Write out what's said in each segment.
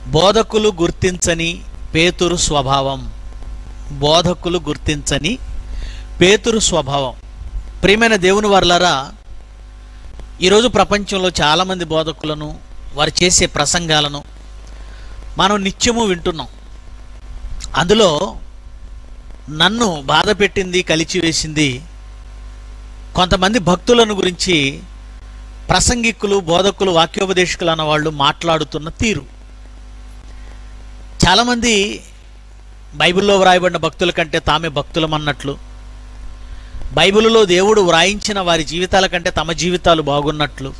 బోధకులు గుర్తించని పేతురు స్వభావం. బోధకులు గుర్తించని పేతురు స్వభావం. ప్రియమైన దేవుని వర్లారా, ఈరోజు ప్రపంచంలో చాలామంది బోధకులను, వారు చేసే ప్రసంగాలను మనం నిత్యము వింటున్నాం. అందులో నన్ను బాధ పెట్టింది, కలిచివేసింది కొంతమంది భక్తులను గురించి ప్రసంగికులు, బోధకులు, వాక్యోపదేశకులు అన్న వాళ్ళు మాట్లాడుతున్న తీరు. చాలామంది బైబిల్లో వ్రాయబడిన భక్తుల కంటే తామే భక్తులమన్నట్లు, బైబిల్లో దేవుడు వ్రాయించిన వారి జీవితాల కంటే తమ జీవితాలు బాగున్నట్లు,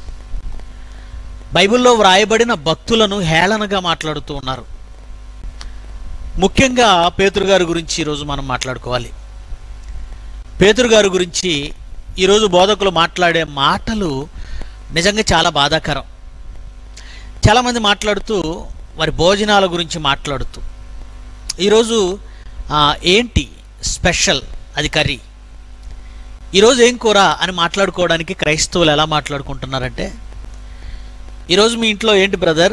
బైబిల్లో వ్రాయబడిన భక్తులను హేళనగా మాట్లాడుతూ ఉన్నారు. ముఖ్యంగా పేతురు గారి గురించి ఈరోజు మనం మాట్లాడుకోవాలి. పేతురు గారి గురించి ఈరోజు బోధకులు మాట్లాడే మాటలు నిజంగా చాలా బాధాకరం. చాలామంది మాట్లాడుతూ వారి భోజనాల గురించి మాట్లాడుతూ, ఈరోజు ఏంటి స్పెషల్, అది కర్రీ, ఈరోజు ఏం కూర అని మాట్లాడుకోవడానికి క్రైస్తవులు ఎలా మాట్లాడుకుంటున్నారంటే, ఈరోజు మీ ఇంట్లో ఏంటి బ్రదర్,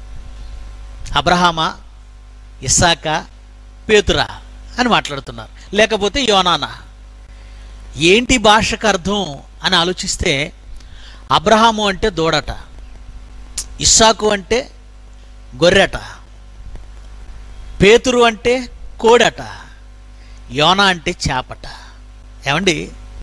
అబ్రహామా, ఇస్సాకా, పేతురా అని మాట్లాడుతున్నారు. లేకపోతే యోనానా. ఏంటి భాషకు అర్థం అని ఆలోచిస్తే, అబ్రహాము అంటే దూడట, ఇస్సాకు అంటే గొర్రెట, పేతురు అంటే కోడట, యోనా అంటే చేపట. ఏమండి,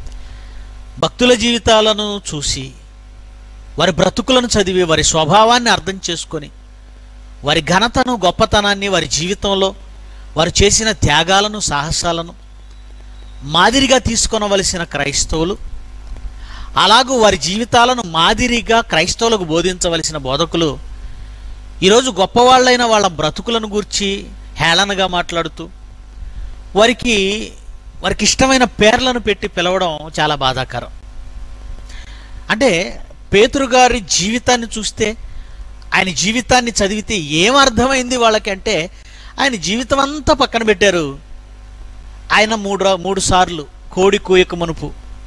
భక్తుల జీవితాలను చూసి, వారి బ్రతుకులను చదివి, వారి స్వభావాన్ని అర్థం చేసుకొని, వారి ఘనతను, గొప్పతనాన్ని, వారి జీవితంలో వారు చేసిన త్యాగాలను, సాహసాలను మాదిరిగా తీసుకొనవలసిన క్రైస్తవులు, అలాగూ వారి జీవితాలను మాదిరిగా క్రైస్తవులకు బోధించవలసిన బోధకులు ఈరోజు గొప్పవాళ్ళైన వాళ్ళ బ్రతుకులను గూర్చి హేళనగా మాట్లాడుతూ వారికి ఇష్టమైన పేర్లను పెట్టి పిలవడం చాలా బాధాకరం. అంటే పేతురు గారి జీవితాన్ని చూస్తే, ఆయన జీవితాన్ని చదివితే ఏమర్థమైంది వాళ్ళకంటే, ఆయన జీవితం అంతా పక్కన పెట్టారు. ఆయన మూడు సార్లు కోడి కూయక మునుపు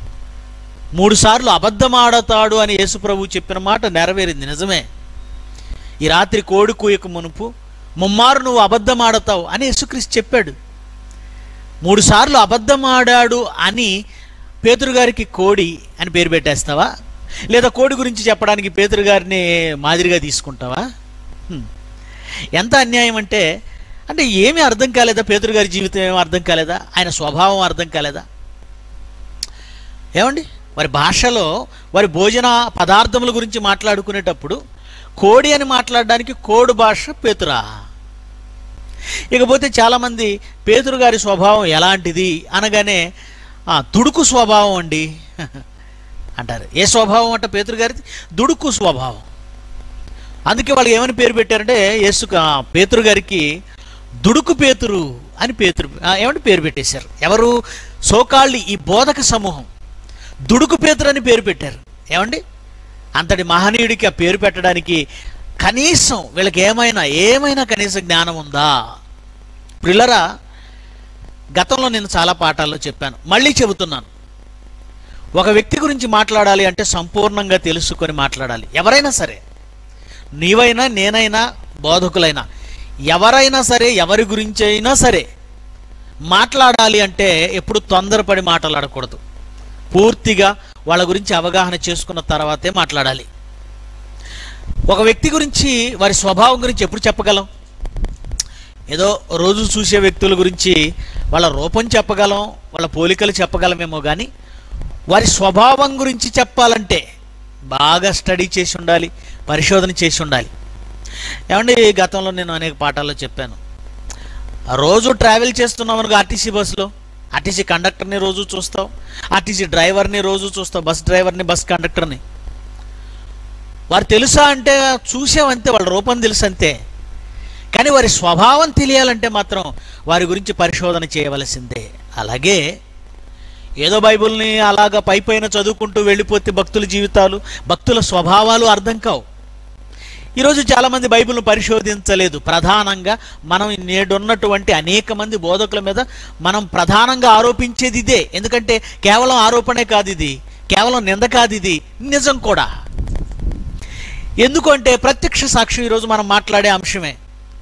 3 సార్లు అబద్ధమాడతాడు అని యేసుప్రభు చెప్పిన మాట నెరవేరింది. నిజమే. ఈ రాత్రి కోడి కూయక మునుపు ముమ్మారు నువ్వు అబద్ధమాడతావు అని యేసుక్రీస్తు చెప్పాడు. 3 సార్లు అబద్ధమాడాడు అని పేతురు గారికి కోడి అని పేరు పెట్టేస్తావా? లేదా కోడి గురించి చెప్పడానికి పేతురు గారిని మాదిరిగా తీసుకుంటావా? ఎంత అన్యాయం అంటే ఏమీ అర్థం కాలేదా? పేతురు గారి జీవితం ఏమీ అర్థం కాలేదా? ఆయన స్వభావం అర్థం కాలేదా? ఏమండి, వారి భాషలో వారి భోజన పదార్థముల గురించి మాట్లాడుకునేటప్పుడు కోడి అని మాట్లాడడానికి కోడి భాష పేతురా. ఇకపోతే చాలామంది పేతురు గారి స్వభావం ఎలాంటిది అనగానే దుడుకు స్వభావం అండి అంటారు. ఏ స్వభావం అంట పేతురు గారిది? దుడుకు స్వభావం. అందుకే వాళ్ళు ఏమని పేరు పెట్టారంటే, పేతురు గారికి దుడుకు పేతురు అని పేరు పెట్టేశారు. ఎవరు? సోకాళ్ళి ఈ బోధక సమూహం దుడుకు పేతురు అని పేరు పెట్టారు. ఏమండి, అంతటి మహనీయుడికి ఆ పేరు పెట్టడానికి కనీసం వీళ్ళకి ఏమైనా కనీస జ్ఞానం ఉందా? ప్రియులరా, గతంలో నేను చాలా పాఠాల్లో చెప్పాను, మళ్ళీ చెబుతున్నాను. ఒక వ్యక్తి గురించి మాట్లాడాలి అంటే సంపూర్ణంగా తెలుసుకొని మాట్లాడాలి. ఎవరైనా సరే, నీవైనా, నేనైనా, బోధకులైనా, ఎవరైనా సరే, ఎవరి గురించి అయినా సరే మాట్లాడాలి అంటే ఎప్పుడు తొందరపడి మాట్లాడకూడదు. పూర్తిగా వాళ్ళ గురించి అవగాహన చేసుకున్న తర్వాతే మాట్లాడాలి. ఒక వ్యక్తి గురించి, వారి స్వభావం గురించి ఎప్పుడు చెప్పగలం? ఏదో రోజు చూసే వ్యక్తుల గురించి వాళ్ళ రూపం చెప్పగలం, వాళ్ళ పోలికలు చెప్పగలమేమో, కానీ వారి స్వభావం గురించి చెప్పాలంటే బాగా స్టడీ చేసి ఉండాలి, పరిశోధన చేసి ఉండాలి. ఏమండి, గతంలో నేను అనేక పాఠాల్లో చెప్పాను, రోజు ట్రావెల్ చేస్తున్నాం అనుకో ఆర్టీసీ బస్సులో, ఆర్టీసీ కండక్టర్ని రోజు చూస్తావు, ఆర్టీసీ డ్రైవర్ని రోజు చూస్తావు, బస్ డ్రైవర్ని, బస్ కండక్టర్ని. వారు తెలుసా అంటే చూసామంతే, వాళ్ళ రూపం తెలుసు అంతే. కానీ వారి స్వభావం తెలియాలంటే మాత్రం వారి గురించి పరిశోధన చేయవలసిందే. అలాగే ఏదో బైబిల్ని అలాగా పైపైన చదువుకుంటూ వెళ్ళిపోతే భక్తుల జీవితాలు, భక్తుల స్వభావాలు అర్థం కావు. ఈరోజు చాలామంది బైబిల్ను పరిశోధించలేదు. ప్రధానంగా మనం నేడున్నటువంటి అనేక మంది బోధకుల మీద మనం ప్రధానంగా ఆరోపించేది ఇదే. ఎందుకంటే కేవలం ఆరోపణే కాదు ఇది, కేవలం నింద కాదు, ఇది నిజం కూడా. ఎందుకంటే ప్రత్యక్ష సాక్షి ఈరోజు మనం మాట్లాడే అంశమే.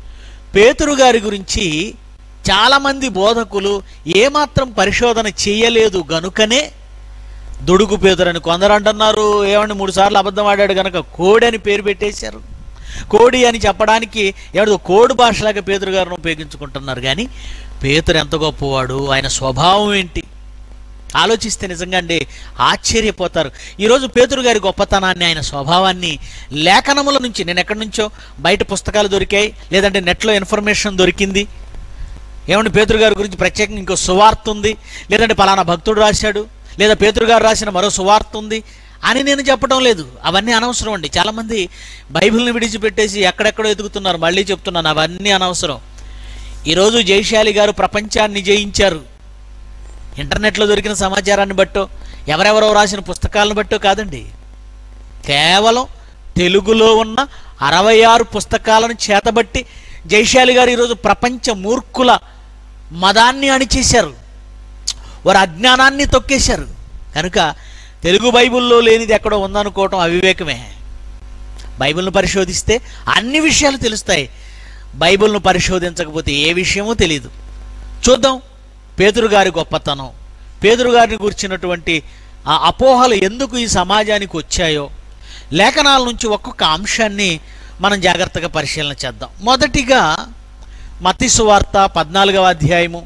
పేతురు గారి గురించి చాలామంది బోధకులు ఏమాత్రం పరిశోధన చేయలేదు గనుకనే దుడుకు పేతురని కొందరు అంటున్నారు. ఏమండి 3 సార్లు అబద్ధం ఆడాడు కనుక కోడి అని పేరు పెట్టేశారు. కోడి అని చెప్పడానికి ఏదో కోడి భాషలాగా పేతురు గారిని ఉపయోగించుకుంటున్నారు. కానీ పేతురు ఎంత గొప్పవాడు, ఆయన స్వభావం ఏంటి ఆలోచిస్తే నిజంగా అండి ఆశ్చర్యపోతారు. ఈరోజు పేతురు గారి గొప్పతనాన్ని, ఆయన స్వభావాన్ని లేఖనముల నుంచి, నేను ఎక్కడి నుంచో బయట పుస్తకాలు దొరికాయి, లేదంటే నెట్లో ఇన్ఫర్మేషన్ దొరికింది. ఏమంటే పేతురు గారి గురించి ప్రత్యేకంగా ఇంకో సువార్త ఉంది, లేదంటే పలానా భక్తుడు రాశాడు, లేదా పేతురు గారు రాసిన మరో సువార్త ఉంది అని నేను చెప్పడం లేదు. అవన్నీ అనవసరం అండి. చాలామంది బైబిల్ని విడిచిపెట్టేసి ఎక్కడెక్కడో ఎదుగుతున్నారు. మళ్ళీ చెప్తున్నాను, అవన్నీ అనవసరం. ఈరోజు జయశాలి గారు ప్రపంచాన్ని జయించారు. ఇంటర్నెట్లో దొరికిన సమాచారాన్ని బట్టో, ఎవరెవరో రాసిన పుస్తకాలను బట్టో కాదండి. కేవలం తెలుగులో ఉన్న 66 పుస్తకాలను చేతబట్టి జయశాలి గారు ఈరోజు ప్రపంచ మూర్ఖుల మదాన్ని అణిచేశారు, వారి అజ్ఞానాన్ని తొక్కేశారు. కనుక తెలుగు బైబిల్లో లేనిది ఎక్కడో ఉందనుకోవటం అవివేకమే. బైబిల్ను పరిశోధిస్తే అన్ని విషయాలు తెలుస్తాయి. బైబిల్ను పరిశోధించకపోతే ఏ విషయమూ తెలియదు. చూద్దాం పేతురు గారి గొప్పతనం, పేతురు గారిని గురించినటువంటి ఆ అపోహలు ఎందుకు ఈ సమాజానికి వచ్చాయో లేఖనాల నుంచి ఒక్కొక్క అంశాన్ని మనం జాగ్రత్తగా పరిశీలన చేద్దాం. మొదటిగా మత్తయి సువార్త 14వ అధ్యాయము,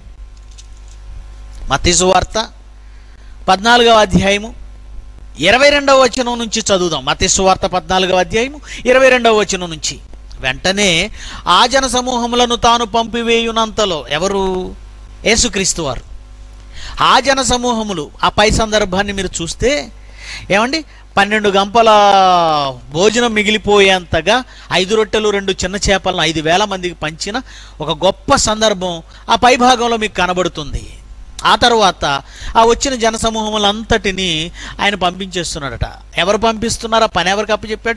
మత్తయి సువార్త 14వ అధ్యాయము 22వ వచనం నుంచి చదువుదాం. మత్తయి సువార్త 14వ అధ్యాయము 22వ వచనం నుంచి. వెంటనే ఆ జన సమూహములను తాను పంపివేయునంతలో, ఎవరు? యేసుక్రీస్తు వారు. ఆ జన సమూహములు, ఆ పై సందర్భాన్ని మీరు చూస్తే ఏమండి, 12 గంపల భోజనం మిగిలిపోయేంతగా 5 రొట్టెలు 2 చిన్న చేపలను 5,000 మందికి పంచిన ఒక గొప్ప సందర్భం ఆ పై భాగంలో మీకు కనబడుతుంది. ఆ తర్వాత ఆ వచ్చిన జనసమూహములంతటినీ ఆయన పంపించేస్తున్నాడట. ఎవరు పంపిస్తున్నారా? పని ఎవరికి అప్పచెప్పాడు?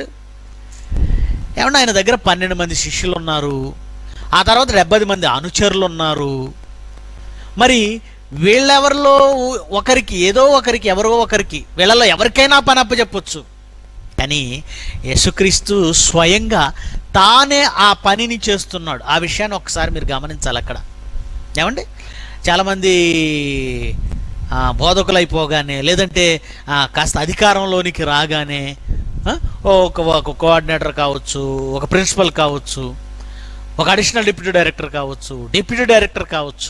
ఏమన్నా ఆయన దగ్గర 12 మంది శిష్యులు ఉన్నారు, ఆ తర్వాత 70 మంది అనుచరులు ఉన్నారు. మరి వీళ్ళెవరిలో ఒకరికి, ఏదో ఒకరికి, ఎవరో ఒకరికి, వీళ్ళలో ఎవరికైనా పని అప్పచెప్పొచ్చు. కానీ యేసుక్రీస్తు స్వయంగా తానే ఆ పనిని చేస్తున్నాడు. ఆ విషయాన్ని ఒకసారి మీరు గమనించాలి. అక్కడ ఏమండి, చాలామంది బోధకులు అయిపోగానే, లేదంటే కాస్త అధికారంలోనికి రాగానే ఒక కోఆర్డినేటర్ కావచ్చు, ఒక ప్రిన్సిపల్ కావచ్చు, ఒక అడిషనల్ డిప్యూటీ డైరెక్టర్ కావచ్చు, డిప్యూటీ డైరెక్టర్ కావచ్చు,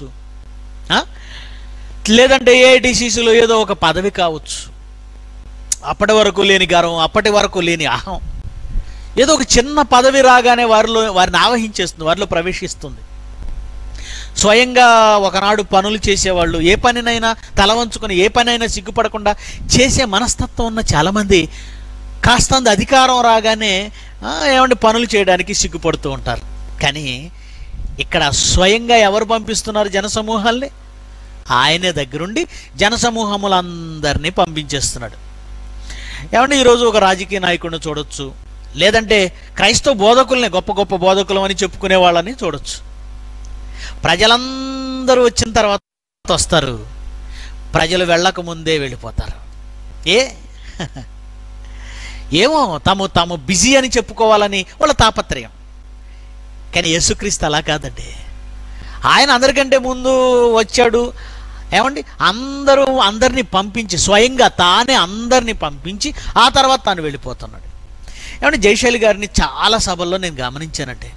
లేదంటే ఏఐటీసీసీలో ఏదో ఒక పదవి కావచ్చు. అప్పటి వరకు లేని గర్వం, అప్పటి వరకు లేని అహం, ఏదో ఒక చిన్న పదవి రాగానే వారిని ఆవహించేస్తుంది, వారిలో ప్రవేశిస్తుంది. స్వయంగా ఒకనాడు పనులు చేసేవాళ్ళు ఏ పనినైనా తల వంచుకొని, ఏ పనైనా సిగ్గుపడకుండా చేసే మనస్తత్వం ఉన్న చాలామంది కాస్తంత అధికారం రాగానే ఏమంటే పనులు చేయడానికి సిగ్గుపడుతూ ఉంటారు. కానీ ఇక్కడ స్వయంగా ఎవరు పంపిస్తున్నారు జనసమూహాల్ని? ఆయనే దగ్గరుండి జనసమూహములందరినీ పంపించేస్తున్నాడు. ఏమంటే ఈరోజు ఒక రాజకీయ నాయకుడిని చూడొచ్చు, లేదంటే క్రైస్తవ బోధకుల్ని గొప్ప గొప్ప బోధకులు అని చెప్పుకునే వాళ్ళని చూడొచ్చు. ప్రజలందరూ వచ్చిన తర్వాత వస్తారు, ప్రజలు వెళ్ళక ముందే వెళ్ళిపోతారు. ఏమో తాము బిజీ అని చెప్పుకోవాలని వాళ్ళ తాపత్రయం. కానీ యేసుక్రీస్తు అలా కాదండి. ఆయన అందరికంటే ముందు వచ్చాడు. ఏమండి, అందరినీ పంపించి, స్వయంగా తానే అందరినీ పంపించి ఆ తర్వాత తాను వెళ్ళిపోతున్నాడు. ఏమంటే జయశాలి గారిని చాలా సభల్లో నేను గమనించానంటే,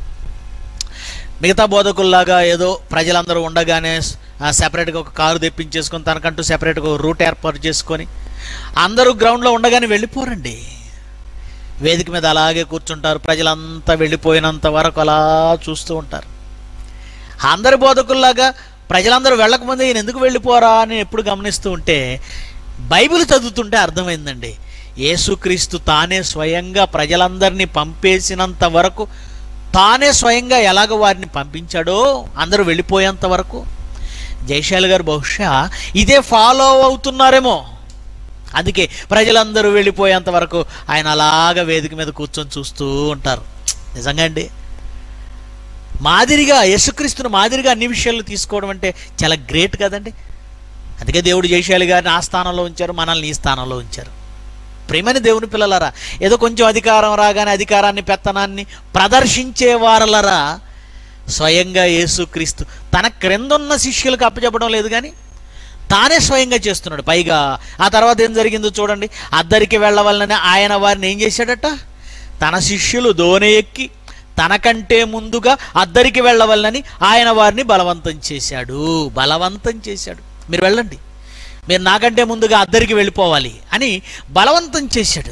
మిగతా బోధకుల్లాగా ఏదో ప్రజలందరూ ఉండగానే సెపరేట్గా ఒక కారు తెప్పించేసుకొని, తనకంటూ సెపరేట్గా ఒక రూట్ ఏర్పాటు చేసుకొని అందరూ గ్రౌండ్లో ఉండగానే వెళ్ళిపోరండి. వేదిక మీద అలాగే కూర్చుంటారు, ప్రజలంతా వెళ్ళిపోయినంత వరకు అలా చూస్తూ ఉంటారు. అందరి బోధకుల్లాగా ప్రజలందరూ వెళ్ళకముందే ఈయన ఎందుకు వెళ్ళిపోరా అని ఎప్పుడు గమనిస్తూ ఉంటే, బైబిల్ చదువుతుంటే అర్థమైందండి. యేసుక్రీస్తు తానే స్వయంగా ప్రజలందరినీ పంపేసినంత వరకు, తానే స్వయంగా ఎలాగ వారిని పంపించాడో అందరూ వెళ్ళిపోయేంత వరకు, జయశాలి గారు బహుశా ఇదే ఫాలో అవుతున్నారేమో. అందుకే ప్రజలందరూ వెళ్ళిపోయేంత వరకు ఆయన అలాగా వేదిక మీద కూర్చొని చూస్తూ ఉంటారు. నిజంగా అండి, మాదిరిగా యేసుక్రీస్తును మాదిరిగా అన్ని విషయాలు తీసుకోవడం అంటే చాలా గ్రేట్ కదండి. అందుకే దేవుడు జయశాలి గారిని ఆ స్థానంలో ఉంచారు, మనల్ని ఈ స్థానంలో ఉంచారు. ప్రేమని దేవుని పిల్లలరా, ఏదో కొంచెం అధికారం రాగానే అధికారాన్ని, పెత్తనాన్ని ప్రదర్శించే వారలరా స్వయంగా యేసుక్రీస్తు తన క్రిందున్న శిష్యులకు అప్పచెప్పడం లేదు, కానీ తానే స్వయంగా చేస్తున్నాడు. పైగా ఆ తర్వాత ఏం జరిగిందో చూడండి. అద్దరికి వెళ్ళవలనని ఆయన వారిని ఏం చేశాడట? తన శిష్యులు దోణి ఎక్కి తనకంటే ముందుగా అద్దరికి వెళ్ళవలనని ఆయన వారిని బలవంతం చేశాడు. బలవంతం చేశాడు. మీరు వెళ్ళండి, మీరు నాకంటే ముందుగా అద్దరికి వెళ్ళిపోవాలి అని బలవంతం చేశాడు.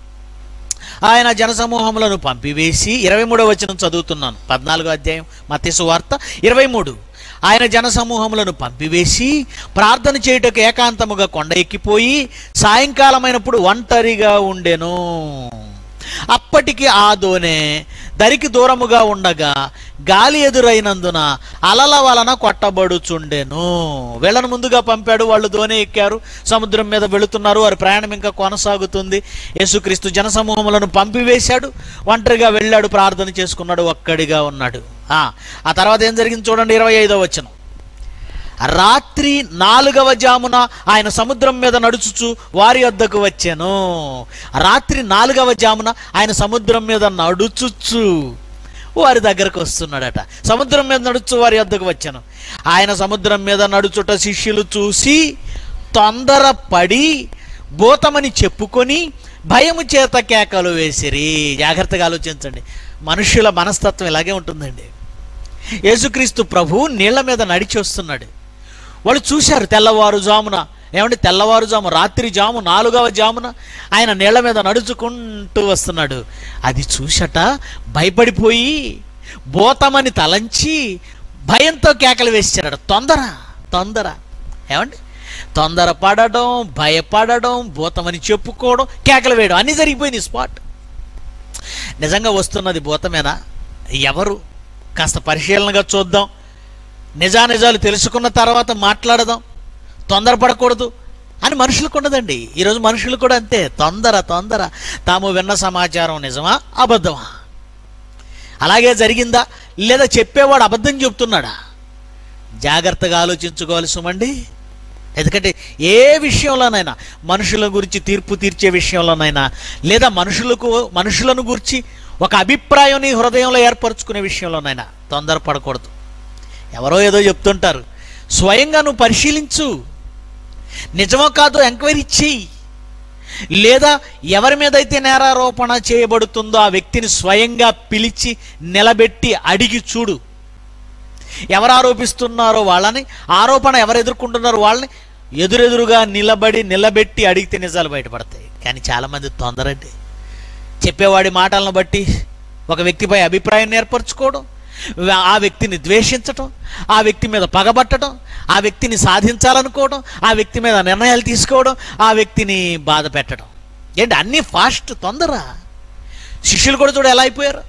ఆయన జనసమూహములను పంపివేసి 23వ వచనం చదువుతున్నాను, 14వ అధ్యాయం మత్తయి సువార్త 23. ఆయన జనసమూహములను పంపివేసి ప్రార్థన చేయుటకు ఏకాంతముగా కొండ ఎక్కిపోయి సాయంకాలమైనప్పుడు ఒంటరిగా ఉండెను. అప్పటికి ఆ దోణె దరికి దూరముగా ఉండగా గాలి ఎదురైనందున అలల వలన కొట్టబడుచుండెను. వీళ్ళను ముందుగా పంపాడు, వాళ్ళు దోణి ఎక్కారు, సముద్రం మీద వెళుతున్నారు, వారి ప్రయాణం ఇంకా కొనసాగుతుంది. యేసుక్రీస్తు జనసమూహములను పంపివేశాడు, ఒంటరిగా వెళ్ళాడు, ప్రార్థన చేసుకున్నాడు, ఒక్కడిగా ఉన్నాడు. ఆ తర్వాత ఏం జరిగింది చూడండి, 25వ వచనం. రాత్రి 4వ జామున ఆయన సముద్రం మీద నడుచుచు వారి వద్దకు వచ్చాను. రాత్రి 4వ జామున ఆయన సముద్రం మీద నడుచుచు వారి దగ్గరకు వస్తున్నాడట. సముద్రం మీద నడుచు వారి వద్దకు వచ్చాను. ఆయన సముద్రం మీద నడుచుట శిష్యులు చూసి తొందరపడి భూతమని చెప్పుకొని భయము చేత కేకలు వేసిరి. జాగ్రత్తగా ఆలోచించండి, మనుషుల మనస్తత్వం ఇలాగే ఉంటుందండి. యేసుక్రీస్తు ప్రభు నీళ్ల మీద నడిచి వస్తున్నాడు. వాళ్ళు చూశారు తెల్లవారుజామున, తెల్లవారుజాము రాత్రి జాము 4వ జామున ఆయన నీళ్ల మీద నడుచుకుంటూ వస్తున్నాడు. అది చూసట భయపడిపోయి భూతమని తలంచి భయంతో కేకలు వేసాడు. తొందర తొందరపడడం, భయపడడం, భూతమని చెప్పుకోవడం, కేకలు వేయడం అన్నీ జరిగిపోయింది స్పాట్. నిజంగా వస్తున్నది భూతమేనా? ఎవరు? కాస్త పరిశీలనగా చూద్దాం, నిజానిజాలు తెలుసుకున్న తర్వాత మాట్లాడదాం, తొందరపడకూడదు అని మనుషులకు ఉండదండి. ఈరోజు మనుషులు కూడా అంతే, తొందర తాము విన్న సమాచారం నిజమా అబద్ధమా, అలాగే జరిగిందా లేదా చెప్పేవాడు అబద్ధం చెప్తున్నాడా? జాగ్రత్తగా ఆలోచించుకోవాలి సుమండి. ఎందుకంటే ఏ విషయంలోనైనా, మనుషుల గురించి తీర్పు తీర్చే విషయంలోనైనా, లేదా మనుషులను గురించి ఒక అభిప్రాయం నీ హృదయంలో ఏర్పరచుకునే విషయంలోనైనా తొందరపడకూడదు. ఎవరో ఏదో చెప్తుంటారు, స్వయంగా నువ్వు పరిశీలించు, నిజమో కాదో ఎంక్వైరీ చెయ్యి, లేదా ఎవరి మీద అయితే నేరారోపణ చేయబడుతుందో ఆ వ్యక్తిని స్వయంగా పిలిచి నిలబెట్టి అడిగి చూడు. ఎవరు ఆరోపిస్తున్నారో వాళ్ళని, ఆరోపణ ఎవరు ఎదుర్కొంటున్నారో వాళ్ళని ఎదురెదురుగా నిలబెట్టి అడిగితే నిజాలు బయటపడతాయి. కానీ చాలామంది తొందరండి, చెప్పేవాడి మాటలను బట్టి ఒక వ్యక్తిపై అభిప్రాయం ఏర్పరచుకోవడం, ఆ వ్యక్తిని ద్వేషించటం, ఆ వ్యక్తి మీద పగబట్టడం, ఆ వ్యక్తిని సాధించాలనుకోవడం, ఆ వ్యక్తి మీద నిర్ణయాలు తీసుకోవడం, ఆ వ్యక్తిని బాధ పెట్టడం. అన్నీ ఫాస్ట్, తొందర. శిష్యులు కూడా చూడ ఎలా అయిపోయారు.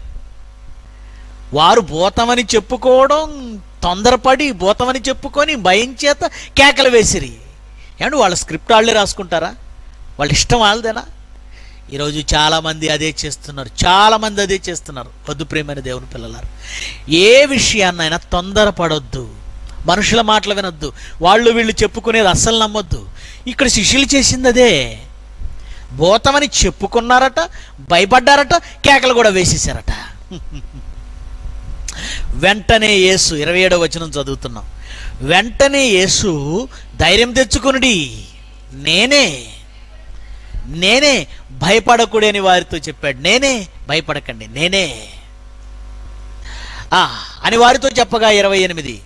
వారు భూతమని చెప్పుకోవడం, తొందరపడి భూతమని చెప్పుకొని భయం చేత కేకలు వేసిరి. వాళ్ళ స్క్రిప్ట్ వాళ్ళే రాసుకుంటారా? వాళ్ళ ఇష్టం వాళ్ళదేనా? ఈరోజు చాలామంది అదే చేస్తున్నారు. వద్దు ప్రియమైన దేవుని పిల్లలారు, ఏ విషయాన్నైనా తొందరపడొద్దు, మనుషుల మాటలు వినొద్దు, వీళ్ళు చెప్పుకునేది అస్సలు నమ్మొద్దు. ఇక్కడ శిష్యులు చేసింది అదే. భూతమని చెప్పుకున్నారట, భయపడ్డారట, కేకలు కూడా వేసేసారట. వెంటనే యేసు 27వ వచనం చదువుతున్నాం. వెంటనే యేసు ధైర్యం తెచ్చుకునుడి, నేనే భయపడకూడని అని వారితో చెప్పాడు. భయపడకండి, నేనే అని వారితో చెప్పగా 28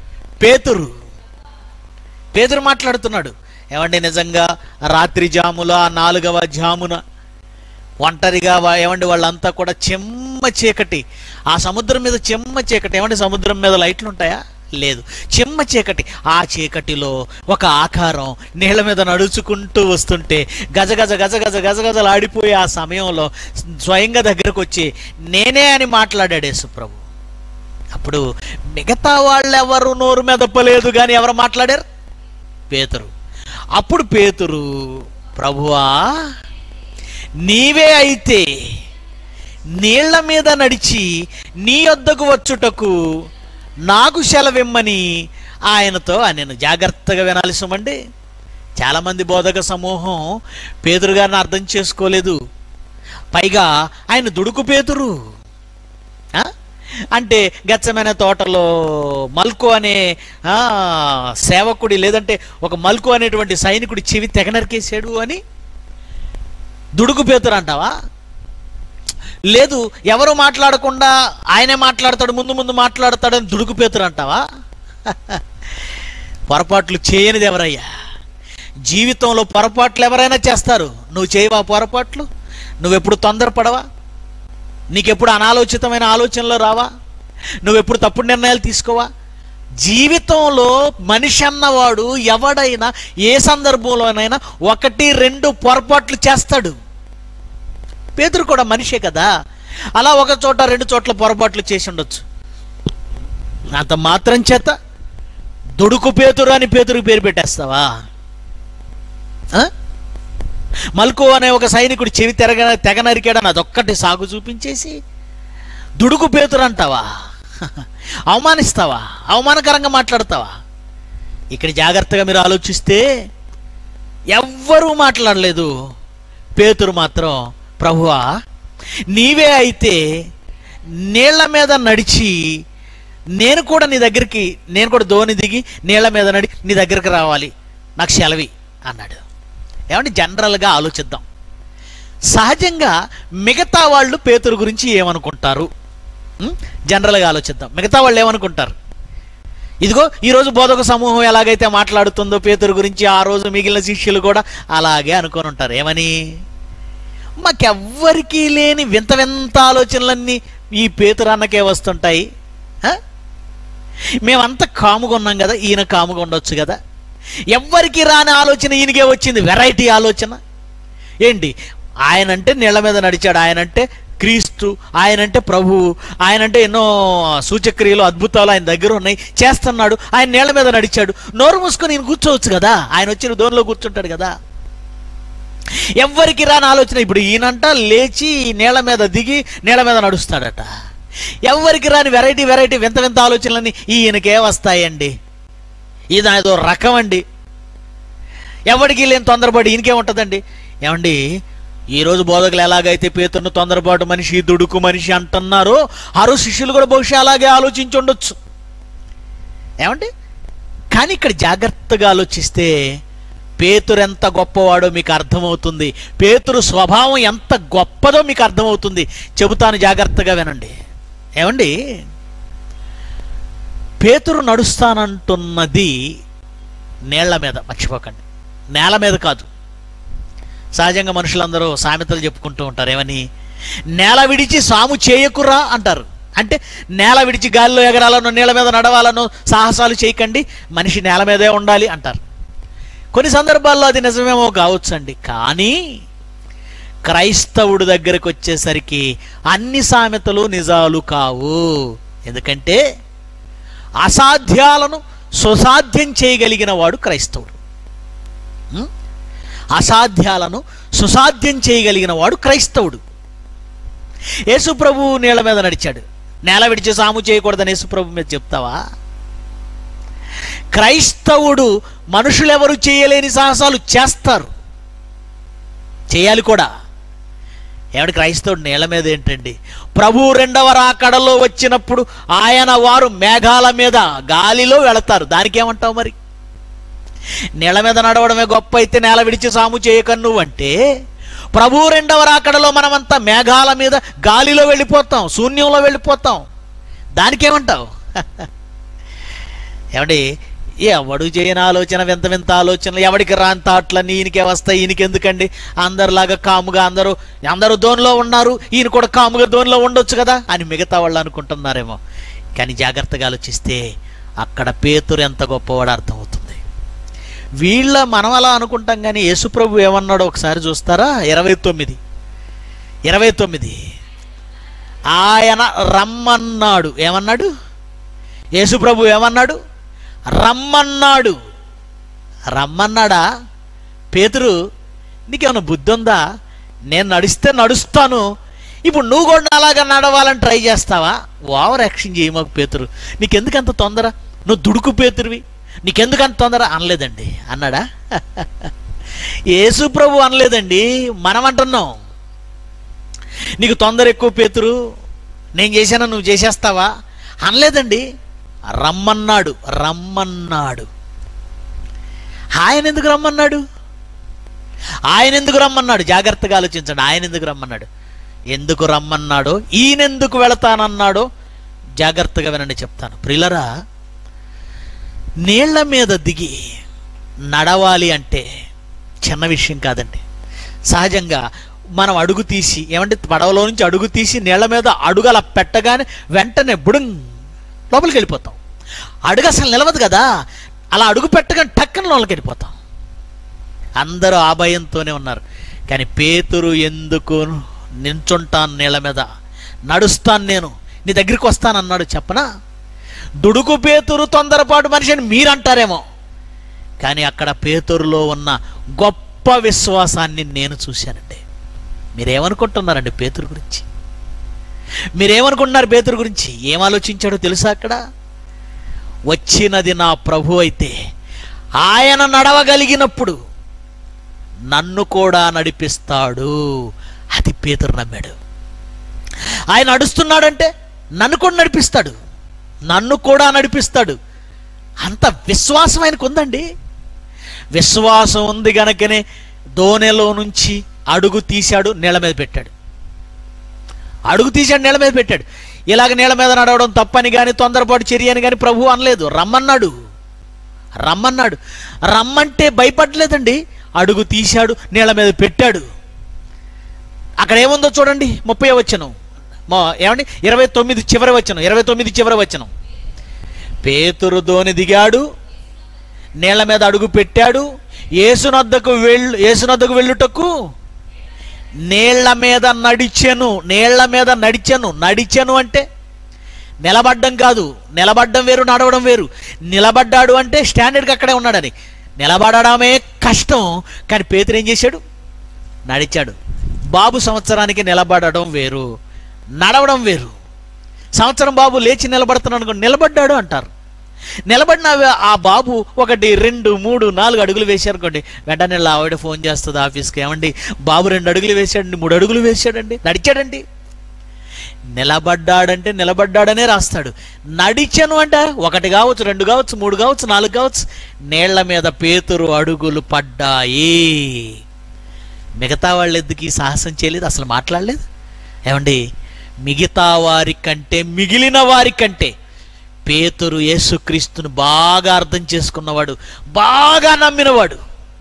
పేతురు మాట్లాడుతున్నాడు. నిజంగా రాత్రి జాముల 4వ జామున ఒంటరిగా వాళ్ళంతా కూడా చెమ్మ చీకటి, ఆ సముద్రం మీద చెమ్మ చీకటి. సముద్రం మీద లైట్లు ఉంటాయా? లేదు, చెమ్మ చీకటి. ఆ చీకటిలో ఒక ఆకారం నీళ్ల మీద నడుచుకుంటూ వస్తుంటే గజగజలాడిపోయి ఆ సమయంలో స్వయంగా దగ్గరకు వచ్చి నేనే అని మాట్లాడాడు యేసు ప్రభు. అప్పుడు మిగతా వాళ్ళెవరు నోరు మెదపలేదు, కానీ ఎవరు మాట్లాడారు? పేతురు. అప్పుడు పేతురు, ప్రభువా నీవే అయితే నీళ్ల మీద నడిచి నీ వద్దకు వచ్చుటకు నాకు సెలవిమ్మని ఆయనతో నేను జాగ్రత్తగా వినాలి సుమండి. చాలామంది బోధక సమూహం పేతురు గారిని అర్థం చేసుకోలేదు. పైగా ఆయన దుడుకు పేతురు, అంటే గెత్సెమనే తోటలో మల్కు అనే సేవకుడి లేదంటే ఒక మల్కు అనేటువంటి సైనికుడి చెవి తెగ నరికేశాడు అని దుడుకు పేతురు అంటావా? లేదు, ఎవరు మాట్లాడకుండా ఆయనే మాట్లాడతాడు, ముందు ముందు మాట్లాడతాడని దుడుకు పేతురు అంటావా? పొరపాట్లు చేయనిది ఎవరయ్యా? జీవితంలో పొరపాట్లు ఎవరైనా చేస్తారు. నువ్వు చేయవా పొరపాట్లు? నువ్వెప్పుడు తొందరపడవా? నీకెప్పుడు అనాలోచితమైన ఆలోచనలు రావా? నువ్వెప్పుడు తప్పుడు నిర్ణయాలు తీసుకోవా? జీవితంలో మనిషి అన్నవాడు ఎవడైనా ఏ సందర్భంలోనైనా 1-2 పొరపాట్లు చేస్తాడు. పేతురు కూడా మనిషే కదా, అలా 1 చోట 2 చోట్ల పొరపాట్లు చేసి ఉండొచ్చు. అంత మాత్రం చేత దుడుకు పేతురు అని పేతురుకు పేరు పెట్టేస్తావా? మల్కో అనే ఒక సైనికుడు చెవి తెగ నరికాడని అదొక్కటి సాగు చూపించేసి దుడుకు పేతురు అంటావా? అవమానిస్తావా? అవమానకరంగా మాట్లాడతావా? ఇక్కడ జాగ్రత్తగా మీరు ఆలోచిస్తే ఎవ్వరూ మాట్లాడలేదు. పేతురు మాత్రం, ప్రభువా నీవే అయితే నీళ్ల మీద నడిచి నేను కూడా నీ దగ్గరికి, నేను కూడా దోణి దిగి నీళ్ల మీద నడి నీ దగ్గరికి రావాలి, నాకు సెలవి అన్నాడు. ఏమంటే జనరల్గా ఆలోచిద్దాం. సహజంగా మిగతా వాళ్ళు పేతురు గురించి ఏమనుకుంటారు? జనరల్గా ఆలోచిద్దాం. మిగతా వాళ్ళు ఏమనుకుంటారు? ఇదిగో ఈరోజు బోధక సమూహం ఎలాగైతే మాట్లాడుతుందో పేతురు గురించి, ఆ రోజు మిగిలిన శిష్యులు కూడా అలాగే అనుకొని ఉంటారు. ఏమని? మాకెవ్వరికీ లేని వింత వింత ఆలోచనలన్నీ ఈ పేతురు అన్నకే వస్తుంటాయి. మేమంతా కాముగా ఉన్నాం కదా, ఈయన కాముగా ఉండొచ్చు కదా. ఎవ్వరికి రాని ఆలోచన ఈయనకే వచ్చింది, వెరైటీ ఆలోచన. ఏంటి? ఆయనంటే నీళ్ల మీద నడిచాడు, ఆయనంటే క్రీస్తు, ఆయనంటే ప్రభువు, ఆయనంటే ఎన్నో సూచక్రియలు అద్భుతాలు ఆయన దగ్గర ఉన్నాయి, చేస్తున్నాడు. ఆయన నీళ్ల మీద నడిచాడు. నోరు మూసుకొని ఈయన కూర్చోవచ్చు కదా, ఆయన వచ్చిన దోనిలో కూర్చుంటాడు కదా. ఎవ్వరికి రాని ఆలోచన ఇప్పుడు ఈయనంట లేచి నీళ్ల మీద దిగి నీళ్ల మీద నడుస్తాడట. ఎవ్వరికి రాని వెరైటీ వెరైటీ వింత వింత ఆలోచనలన్నీ ఈయనకే వస్తాయండి. ఇది ఏదో రకం అండి. ఎవరికి లేని తొందరపాటు ఈయనకేముంటుందండి? ఏమండి, ఈరోజు బోధకులు ఎలాగైతే పేతురును తొందరపాటు మనిషి, దుడుకు మనిషి అంటున్నారో ఆరు శిష్యులు కూడా బహుశా అలాగే ఆలోచించి ఉండొచ్చు. ఏమండి, కానీ ఇక్కడ జాగ్రత్తగా ఆలోచిస్తే పేతురు ఎంత గొప్పవాడో మీకు అర్థమవుతుంది. పేతురు స్వభావం ఎంత గొప్పదో మీకు అర్థమవుతుంది. చెబుతాను, జాగ్రత్తగా వినండి. ఏమండి, పేతురు నడుస్తానంటున్నది నీళ్ల మీద, మర్చిపోకండి, నేల మీద కాదు. సహజంగా మనుషులందరూ సామెతలు చెప్పుకుంటూ ఉంటారు. ఏమని? నేల విడిచి సాము చేయకురా అంటారు. అంటే నేల విడిచి గాలిలో ఎగరాలనో నీళ్ళ మీద నడవాలనో సాహసాలు చేయకండి, మనిషి నేల మీదే ఉండాలి అంటారు. కొన్ని సందర్భాల్లో అది నిజమేమో కావచ్చండి. కానీ క్రైస్తవుడి దగ్గరకు వచ్చేసరికి అన్ని సామెతలు నిజాలు కావు. ఎందుకంటే అసాధ్యాలను సుసాధ్యం చేయగలిగిన వాడు క్రైస్తవుడు. అసాధ్యాలను సుసాధ్యం చేయగలిగిన వాడు క్రైస్తవుడు. యేసుప్రభు నీళ్ల మీద నడిచాడు. నేల విడిచి సాము చేయకూడదని యేసుప్రభు మీద చెప్తావా? క్రైస్తవుడు మనుషులెవరు చేయలేని సాహసాలు చేస్తారు, చేయాలి కూడా. ఏమిటి క్రైస్తవుడు నీళ్ల మీద ఏంటండి? ప్రభు రెండవ రాకడలో వచ్చినప్పుడు ఆయన వారు మేఘాల మీద గాలిలో వెళతారు. దానికేమంటావు మరి? నీళ్ల మీద నడవడమే గొప్ప అయితే నేల విడిచి సాము చేయకన్ను అంటే, ప్రభు రెండవ రాకడలో మనమంతా మేఘాల మీద గాలిలో వెళ్ళిపోతాం, శూన్యంలో వెళ్ళిపోతాం. దానికేమంటావు? ఏమండి, ఎవడు చేయని ఆలోచన, వింత వింత ఆలోచనలు, ఎవడికి రాని తాట్లన్నీ ఈయనకే వస్తాయి. ఈయనకెందుకండి? అందరిలాగా కాముగా అందరూ దోనిలో ఉన్నారు, ఈయన కూడా కాముగా దోనిలో ఉండొచ్చు కదా అని మిగతా వాళ్ళు అనుకుంటున్నారేమో. కానీ జాగ్రత్తగా ఆలోచిస్తే అక్కడ పేతురు ఎంత గొప్పవాడు అర్థమవుతుంది. మనం అలా అనుకుంటాం, కానీ యేసుప్రభు ఏమన్నాడో ఒకసారి చూస్తారా? 29 ఆయన రమ్మన్నాడు. ఏమన్నాడు? యేసుప్రభు ఏమన్నాడు? రమ్మన్నాడు. రమ్మన్నాడా? పేతురు, నీకేమైనా బుద్ధి ఉందా? నేను నడిస్తే నడుస్తాను, ఇప్పుడు నువ్వు కూడా అలాగా నడవాలని ట్రై చేస్తావా? ఓవర్ యాక్షన్ చేయమాకు పేతురు. నీకెందుకంత తొందర? నువ్వు దుడుకు పేతురువి, నీకెందుకంత తొందర అనలేదండి. అన్నాడా? యేసుప్రభు అనలేదండి, మనం అంటున్నాం. నీకు తొందర ఎక్కువ పేతురు, నేను చేశాను నువ్వు చేసేస్తావా అనలేదండి. రమ్మన్నాడు. రమ్మన్నాడు. ఆయన ఎందుకు రమ్మన్నాడు? ఆయన ఎందుకు రమ్మన్నాడు? జాగ్రత్తగా ఆలోచించండి. ఆయన ఎందుకు రమ్మన్నాడు? ఎందుకు రమ్మన్నాడో, ఈయనెందుకు వెళతానన్నాడో జాగ్రత్తగా వినండి, చెప్తాను. ప్రియులరా, నీళ్ల మీద దిగి నడవాలి అంటే చిన్న విషయం కాదండి. సహజంగా మనం అడుగు తీసి, ఏమంటే పడవలో నుంచి అడుగు తీసి నీళ్ల మీద అడుగు అలా పెట్టగానే వెంటనే బుడుంగ్ లోపలికి వెళ్ళిపోతాం. అడుగు అసలు నిలవదు కదా, అలా అడుగు పెట్టగానే టక్కన లోపలికి వెళ్ళిపోతాం. అందరూ ఆ భయంతోనే ఉన్నారు. కానీ పేతురు ఎందుకు నించుంటాను నీళ్ళ మీద, నడుస్తాను, నేను నీ దగ్గరికి వస్తానన్నాడు చెప్పనా? దుడుకు పేతురు తొందరపాటు మనిషి అని మీరంటారేమో, కానీ అక్కడ పేతురులో ఉన్న గొప్ప విశ్వాసాన్ని నేను చూశానండి. మీరేమనుకుంటున్నారండి పేతురు గురించి? మీరేమనుకుంటున్నారు పేతురు గురించి? ఏం ఆలోచించాడో తెలుసా? అక్కడ వచ్చినది నా ప్రభు అయితే ఆయన నడవగలిగినప్పుడు నన్ను కూడా నడిపిస్తాడు. అది పేతురు నమ్మాడు. ఆయన నడుస్తున్నాడంటే నన్ను కూడా నడిపిస్తాడు, నన్ను కూడా నడిపిస్తాడు. అంత విశ్వాసం ఆయనకు ఉందండి. విశ్వాసం ఉంది గనకనే దోణిలో నుంచి అడుగు తీశాడు, నీళ్ళ మీద పెట్టాడు. అడుగు తీశాడు, నీళ్ళ మీద పెట్టాడు. ఇలాగ నీళ్ళ మీద నడవడం తప్పని కానీ తొందరపాటు చర్య అని కానీ ప్రభు అనలేదు. రమ్మన్నాడు. రమ్మన్నాడు. రమ్మంటే భయపడలేదండి. అడుగు తీశాడు, నీళ్ళ మీద పెట్టాడు. అక్కడ ఏముందో చూడండి, 30వ వచనం, ఏమండి 29 చివరి వచనం, 29 చివరి వచనం. పేతురు దోణి దిగాడు, నీళ్ల మీద అడుగు పెట్టాడు, యేసునొద్దకు వెళ్ళుటకు నీళ్ల మీద నడిచెను. నీళ్ల మీద నడిచెను. నడిచెను అంటే నిలబడ్డం కాదు. నిలబడ్డం వేరు, నడవడం వేరు. నిలబడ్డాడు అంటే స్టాండర్డ్గా అక్కడే ఉన్నాడని. నిలబడడమే కష్టం, కానీ పేతురు ఏం చేశాడు? నడిచాడు. బాబు సంవత్సరానికి నిలబడడం వేరు, నడవడం వేరు. సంవత్సరం బాబు లేచి నిలబడుతున్నాడు అనుకో, నిలబడ్డాడు అంటారు. నిలబడిన ఆ బాబు 1, 2, 3, 4 అడుగులు వేశారనుకోండి, వెంటనే ఆవిడ ఫోన్ చేస్తుంది ఆఫీస్కి, ఏమండి బాబు 2 అడుగులు వేశాడండి, 3 అడుగులు వేశాడండి, నడిచాడండి. నిలబడ్డాడంటే నిలబడ్డాడనే రాస్తాడు. నడిచను అంటే 1 కావచ్చు, 2 కావచ్చు, 3 కావచ్చు, 4 కావచ్చు. నీళ్ల మీద పేతురు అడుగులు పడ్డాయి. మిగతా వాళ్ళు ఎందుకు ఈ సాహసం చేయలేదు? అసలు మాట్లాడలేదు. ఏమండి, మిగతా వారి కంటే, మిగిలిన వారి కంటే పేతురు యేసుక్రీస్తును బాగా అర్థం చేసుకున్నవాడు, బాగా నమ్మినవాడు.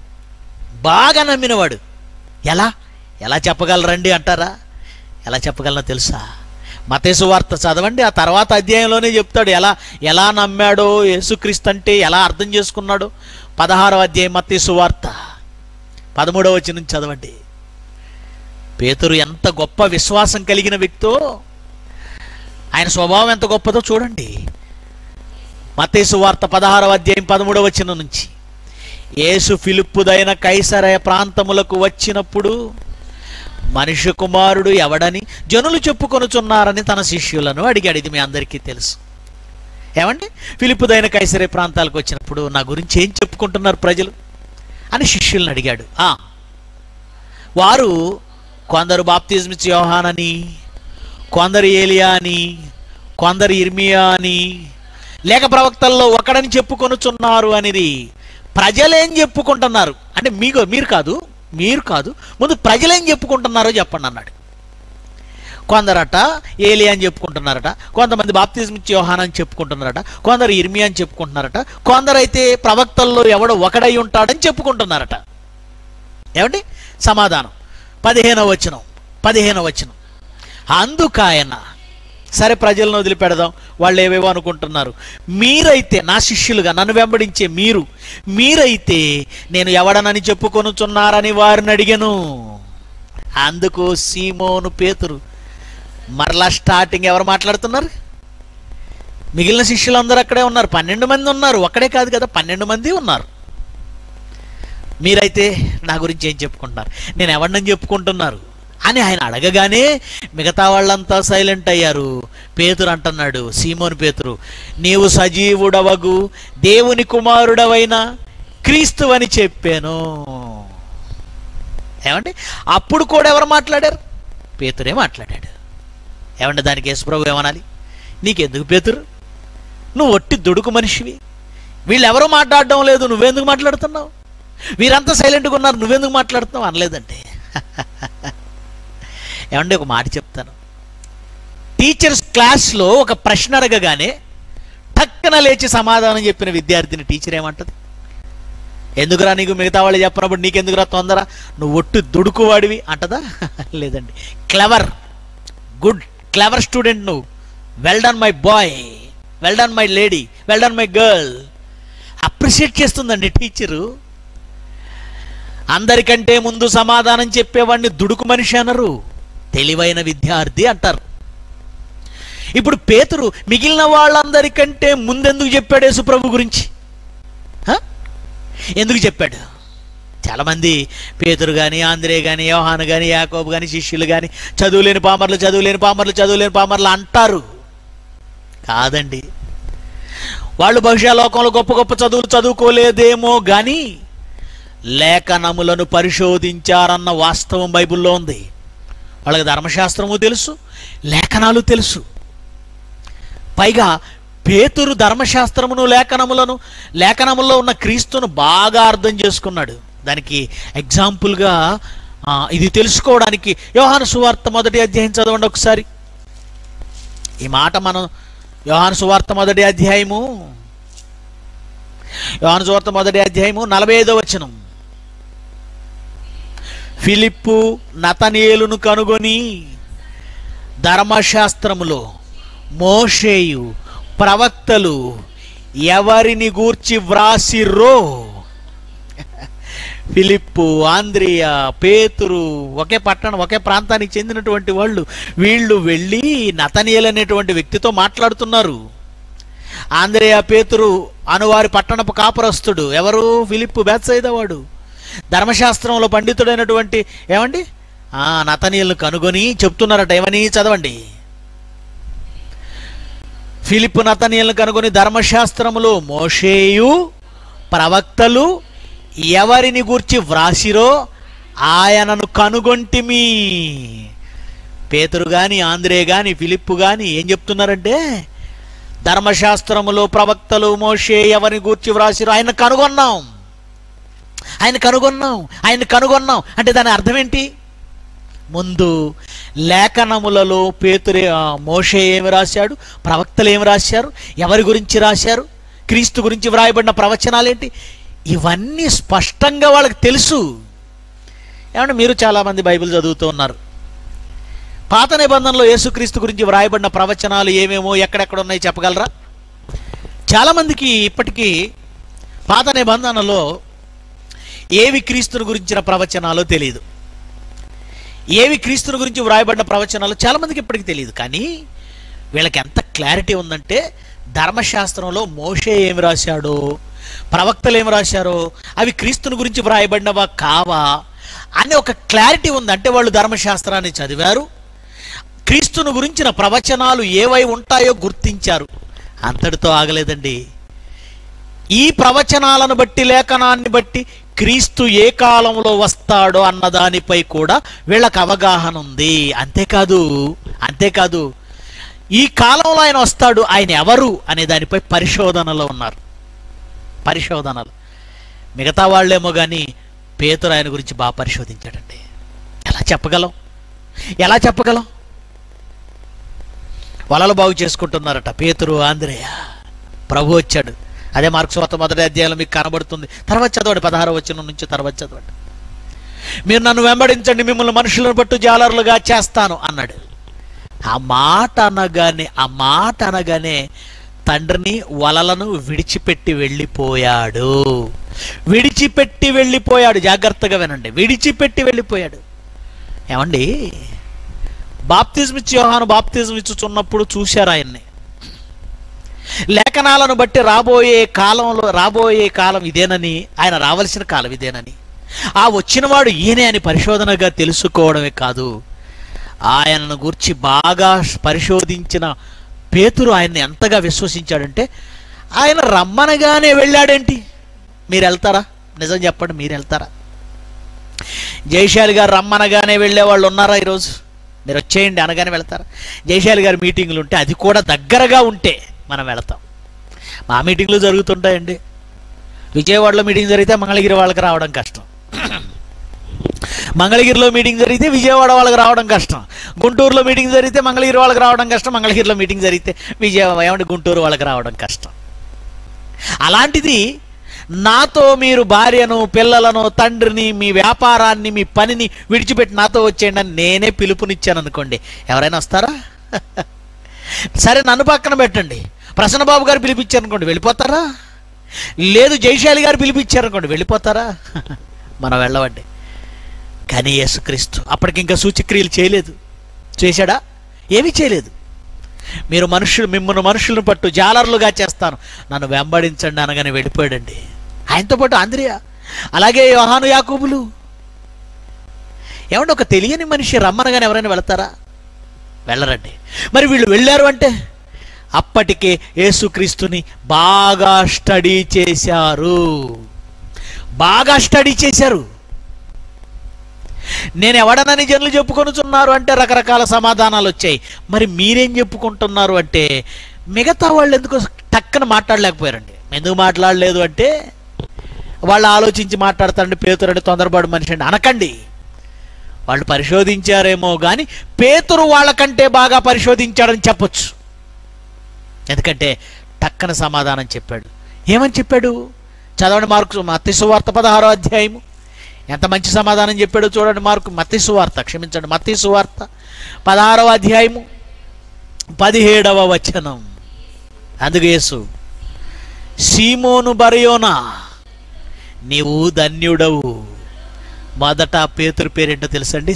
ఎలా చెప్పగలరండి అంటారా? ఎలా చెప్పగలనో తెలుసా? మత్తయి సువార్త చదవండి, ఆ తర్వాత అధ్యాయంలోనే చెప్తాడు ఎలా నమ్మాడో, యేసుక్రీస్తు అంటే ఎలా అర్థం చేసుకున్నాడో. 16వ అధ్యాయం మత్తయి సువార్త 13వ వచనం చదవండి. పేతురు ఎంత గొప్ప విశ్వాసం కలిగిన వ్యక్తో, ఆయన స్వభావం ఎంత గొప్పదో చూడండి. మత్తయి సువార్త 16వ అధ్యాయం 13వ వచనం నుంచి. యేసు ఫిలిప్పుదైన కైసరయ ప్రాంతములకు వచ్చినప్పుడు మనుష్య కుమారుడు ఎవడని జనులు చెప్పుకొనుచున్నారని తన శిష్యులను అడిగాడు. ఇది మీ అందరికీ తెలుసు. ఏమండి, ఫిలిప్పుదైన కైసరయ ప్రాంతాలకు వచ్చినప్పుడు నా గురించి ఏం చెప్పుకుంటున్నారు ప్రజలు అని శిష్యులను అడిగాడు. వారు కొందరు బాప్తిజమిచ్చే యోహానని, కొందరు ఏలియా అని, కొందరు ఇర్మియా అని, లేక ప్రవక్తల్లో ఒకడని చెప్పుకొనుచున్నారు అనేది ప్రజలేం చెప్పుకుంటున్నారు అంటే మీరు కాదు ముందు ప్రజలేం చెప్పుకుంటున్నారో చెప్పండి అన్నాడు. కొందరట ఏలియా అని చెప్పుకుంటున్నారట, కొంతమంది బాప్తిజమిచ్చే యోహాన్ అని చెప్పుకుంటున్నారట, కొందరు ఇర్మియా అని చెప్పుకుంటున్నారట, కొందరైతే ప్రవక్తల్లో ఎవడో ఒకడై ఉంటాడని చెప్పుకుంటున్నారట. ఏమండి సమాధానం? 15వ వచనం. అందుకాయన, సరే ప్రజలను వదిలిపెడదాం, వాళ్ళు ఏవేవో అనుకుంటున్నారు. మీరైతే నా శిష్యులుగా నన్ను వెంబడించే మీరైతే నేను ఎవడనని చెప్పుకొనుచున్నారని వారిని అడిగాను. అందుకు సీమోను పేతురు, మరలా స్టార్టింగ్ ఎవరు మాట్లాడుతున్నారు? మిగిలిన శిష్యులందరూ అక్కడే ఉన్నారు. 12 మంది ఉన్నారు. ఒక్కడే కాదు కదా, 12 మంది ఉన్నారు. మీరైతే నా గురించి ఏం చెప్పుకుంటున్నారు, నేను ఎవరినని చెప్పుకుంటున్నారు అని ఆయన అడగగానే మిగతా వాళ్ళంతా సైలెంట్ అయ్యారు. పేతురు అంటున్నాడు, సీమోను పేతురు, నీవు సజీవుడవగు దేవుని కుమారుడవైన క్రీస్తు అని చెప్పాను. ఏమండి, అప్పుడు కూడా ఎవరు మాట్లాడారు? పేతురే మాట్లాడాడు. ఏమంటే దానికి యేసుప్రభు ఏమనాలి? నీకెందుకు పేతురు, నువ్వు ఒట్టి దుడుకు మనిషివి, వీళ్ళెవరూ మాట్లాడడం లేదు, నువ్వెందుకు మాట్లాడుతున్నావు, వీరంతా సైలెంట్గా ఉన్నారు, నువ్వెందుకు మాట్లాడుతున్నావు అనలేదంటే. ఏమంటే ఒక మాట చెప్తాను, టీచర్స్ క్లాస్లో ఒక ప్రశ్న అడగగానే టక్కన లేచి సమాధానం చెప్పిన విద్యార్థిని టీచర్ ఏమంటది? ఎందుకురా నీకు మిగతా వాళ్ళు చెప్పినప్పుడు నీకెందుకురా తొందర, నువ్వు ఒట్టు దుడుకువాడివి అంటదా? లేదండి. క్లెవర్, గుడ్ క్లెవర్ స్టూడెంట్ నువ్వు, well done my boy, well done my lady, well done my girl, appreciate చేస్తుందండి టీచరు. అందరికంటే ముందు సమాధానం చెప్పేవాడిని దుడుకు మనిషి అనరు, తెలివైన విద్యార్థి అంటారు. ఇప్పుడు పేతురు మిగిలిన వాళ్ళందరికంటే ముందెందుకు చెప్పాడు యేసుప్రభు గురించి? ఎందుకు చెప్పాడు? చాలామంది పేతురు కానీ, ఆంద్రే కానీ, యోహాను కానీ, యాకోబు కానీ, శిష్యులు కానీ చదువులేని పామర్లు, చదువులేని పామర్లు, చదువులేని పామర్లు అంటారు. కాదండి, వాళ్ళు బహుశా లోకంలో గొప్ప గొప్ప చదువులు చదువుకోలేదేమో కానీ లేఖనములను పరిశోధించారన్న వాస్తవం బైబిల్లో ఉంది. వాళ్ళకి ధర్మశాస్త్రము తెలుసు, లేఖనాలు తెలుసు. పైగా పేతురు ధర్మశాస్త్రమును లేఖనములో ఉన్న క్రీస్తును బాగా అర్థం చేసుకున్నాడు. దానికి ఎగ్జాంపుల్గా ఇది తెలుసుకోవడానికి యోహాను సువార్త 1వ అధ్యాయం చదవండి ఒకసారి. ఈ మాట మనం యోహాను సువార్త 1వ అధ్యాయము 45వ వచనం. ఫిలిప్పు నతనయేలును కనుగొని ధర్మశాస్త్రములో మోషేయు ప్రవక్తలు ఎవరిని గూర్చి వ్రాసిర్రో. ఫిలిప్పు, ఆంద్రియా, పేతురు ఒకే పట్టణం, ఒకే ప్రాంతానికి చెందినటువంటి వాళ్ళు. వీళ్ళు వెళ్ళి నతనయేలు అనేటువంటి వ్యక్తితో మాట్లాడుతున్నారు. ఆంద్రియా, పేతురు అనువారి పట్టణపు కాపురస్తుడు. ఎవరు? ఫిలిప్పు, బేత్సయిదా వాడు. ధర్మశాస్త్రంలో పండితుడైనటువంటి ఏమండి నతనయేలును కనుగొని చెప్తున్నారట. ఏమని? చదవండి. ఫిలిప్పు నతనయేలును కనుగొని ధర్మశాస్త్రములో మోషేయు ప్రవక్తలు ఎవరిని గూర్చి వ్రాసిరో ఆయనను కనుగొంటిమి. పేతురు కానీ, ఆంద్రే కానీ, ఫిలిప్పు కానీ ఏం చెప్తున్నారంటే, ధర్మశాస్త్రములో ప్రవక్తలు మోషే ఎవరిని గూర్చి వ్రాసిరో ఆయన కనుగొన్నాం, ఆయన కనుగొన్నాం అంటే దాని అర్థం ఏంటి? ముందు లేఖనములలో మోషే ఏమి రాశాడు, ప్రవక్తలు ఏమి రాశారు, ఎవరి గురించి రాశారు, క్రీస్తు గురించి వ్రాయబడిన ప్రవచనాలేంటి, ఇవన్నీ స్పష్టంగా వాళ్ళకి తెలుసు. ఏమంటే మీరు చాలామంది బైబిల్ చదువుతూ ఉన్నారు. పాత నిబంధనలో యేసుక్రీస్తు గురించి వ్రాయబడిన ప్రవచనాలు ఏమేమో ఎక్కడెక్కడ ఉన్నాయి చెప్పగలరా? చాలామందికి ఇప్పటికీ పాత నిబంధనలో ఏవి క్రీస్తుని గురించిన ప్రవచనాలో తెలియదు. ఏవి క్రీస్తుని గురించి వ్రాయబడిన ప్రవచనాలు చాలామందికి ఇప్పటికీ తెలియదు. కానీ వీళ్ళకి ఎంత క్లారిటీ ఉందంటే, ధర్మశాస్త్రంలో మోషే ఏమి రాశాడో, ప్రవక్తలు ఏమి రాశారో అవి క్రీస్తుని గురించి వ్రాయబడినవా కావా అని ఒక క్లారిటీ ఉంది. అంటే వాళ్ళు ధర్మశాస్త్రాన్ని చదివారు, క్రీస్తుని గురించిన ప్రవచనాలు ఏవై ఉంటాయో గుర్తించారు. అంతటితో ఆగలేదండి. ఈ ప్రవచనాలను బట్టి, లేఖనాన్ని బట్టి క్రీస్తు ఏ కాలంలో వస్తాడో అన్నదానిపై కూడా వీళ్ళకి అవగాహన ఉంది. అంతేకాదు ఈ కాలంలో ఆయన వస్తాడు, ఆయన ఎవరు అనే దానిపై పరిశోధనలో ఉన్నారు. మిగతా వాళ్ళేమో కానీ పేతురు ఆయన గురించి బాగా పరిశోధించాడండి. ఎలా చెప్పగలం? వలలు బాగు చేసుకుంటున్నారట పేతురు, ఆంద్రేయ. ప్రభు వచ్చాడు. అదే మార్కు సువార్త 1వ అధ్యాయంలో మీకు కనబడుతుంది. తర్వాత చదవండి, 16వ వచనం నుంచి తర్వాత చదవండి. మీరు నన్ను వెంబడించండి, మిమ్మల్ని మనుషులను పట్టు జాలరులుగా చేస్తాను అన్నాడు. ఆ మాట అనగానే తండ్రిని, వలలను విడిచిపెట్టి వెళ్ళిపోయాడు. జాగ్రత్తగా వినండి, విడిచిపెట్టి వెళ్ళిపోయాడు. ఏమండి, యోహాను బాప్తిజం ఇచ్చుచున్నప్పుడు చూశారు ఆయన్ని. లేఖనాలను బట్టి రాబోయే కాలం ఇదేనని, ఆయన రావలసిన కాలం ఇదేనని, ఆ వచ్చినవాడు ఈయనే అని పరిశోధనగా తెలుసుకోవడమే కాదు, ఆయనను గూర్చి బాగా పరిశోధించిన పేతురు ఆయన్ని ఎంతగా విశ్వసించాడంటే, ఆయన రమ్మనగానే వెళ్ళాడేంటి? మీరు వెళ్తారా? నిజం చెప్పండి, మీరు వెళ్తారా? జయశాలి గారు రమ్మనగానే వెళ్ళే వాళ్ళు ఉన్నారా ఈరోజు? మీరు వచ్చేయండి అనగానే వెళతారా? జయశాలి గారి మీటింగులు ఉంటే, అది కూడా దగ్గరగా ఉంటే మనం వెళతాం. మా మీటింగ్లు జరుగుతుంటాయండి. విజయవాడలో మీటింగ్ జరిగితే మంగళగిరి వాళ్ళకి రావడం కష్టం, మంగళగిరిలో మీటింగ్ జరిగితే విజయవాడ వాళ్ళకి రావడం కష్టం, గుంటూరులో మీటింగ్ జరిగితే మంగళగిరి వాళ్ళకి రావడం కష్టం, మంగళగిరిలో మీటింగ్ జరిగితే గుంటూరు వాళ్ళకి రావడం కష్టం. అలాంటిది నాతో మీరు భార్యను, పిల్లలను, తండ్రిని, మీ వ్యాపారాన్ని, మీ పనిని విడిచిపెట్టి నాతో వచ్చేయండి అని నేనే పిలుపునిచ్చాను అనుకోండి, ఎవరైనా వస్తారా? సరే, నన్ను పక్కన పెట్టండి, ప్రసన్నబాబు గారు పిలిపించారనుకోండి, వెళ్ళిపోతారా? లేదు, జయశాలి గారు పిలిపించారనుకోండి, వెళ్ళిపోతారా? మనం వెళ్ళవండి. కానీ యేసుక్రీస్తు అప్పటికింకా సూచక్రియలు చేయలేదు. చేశాడా? ఏమీ చేయలేదు. మిమ్మల్ని మనుషులను పట్టు జాలర్లుగా చేస్తాను, నన్ను వెంబడించండి అనగానే వెళ్ళిపోయాడండి. ఆయనతో పాటు అంద్రియా, అలాగే యోహాను, యాకోబులు. ఏమంటే ఒక తెలియని మనిషి రమ్మనగానే ఎవరైనా వెళతారా? వెళ్ళరండి. మరి వీళ్ళు వెళ్ళారు అంటే అప్పటికే యేసుక్రీస్తుని బాగా స్టడీ చేశారు, బాగా స్టడీ చేశారు. నేను ఎవడనని జనులు చెప్పుకొనుచున్నారు అంటే రకరకాల సమాధానాలు వచ్చాయి. మరి మీరేం చెప్పుకుంటున్నారు అంటే, మిగతా వాళ్ళు ఎందుకు టక్కన మాట్లాడలేకపోయారండి? ఎందుకు మాట్లాడలేదు అంటే, వాళ్ళు ఆలోచించి మాట్లాడతారండి. పేతురు అంటే తొందరపాటు మనిషి అండి అనకండి. వాళ్ళు పరిశోధించారేమో కానీ పేతురు వాళ్ళకంటే బాగా పరిశోధించాడని చెప్పొచ్చు. ఎందుకంటే టక్కన సమాధానం చెప్పాడు. ఏమని చెప్పాడు? చదవండి, మత్తయి సువార్త 16వ అధ్యాయము. ఎంత మంచి సమాధానం చెప్పాడో చూడండి. మత్తయి సువార్త 16వ అధ్యాయము 17వ వచనం. అందుకు యేసు, సీమోను బరయోనా, నీవు ధన్యుడవు. మొదట పేతురు పేరేంటో తెలుసండి?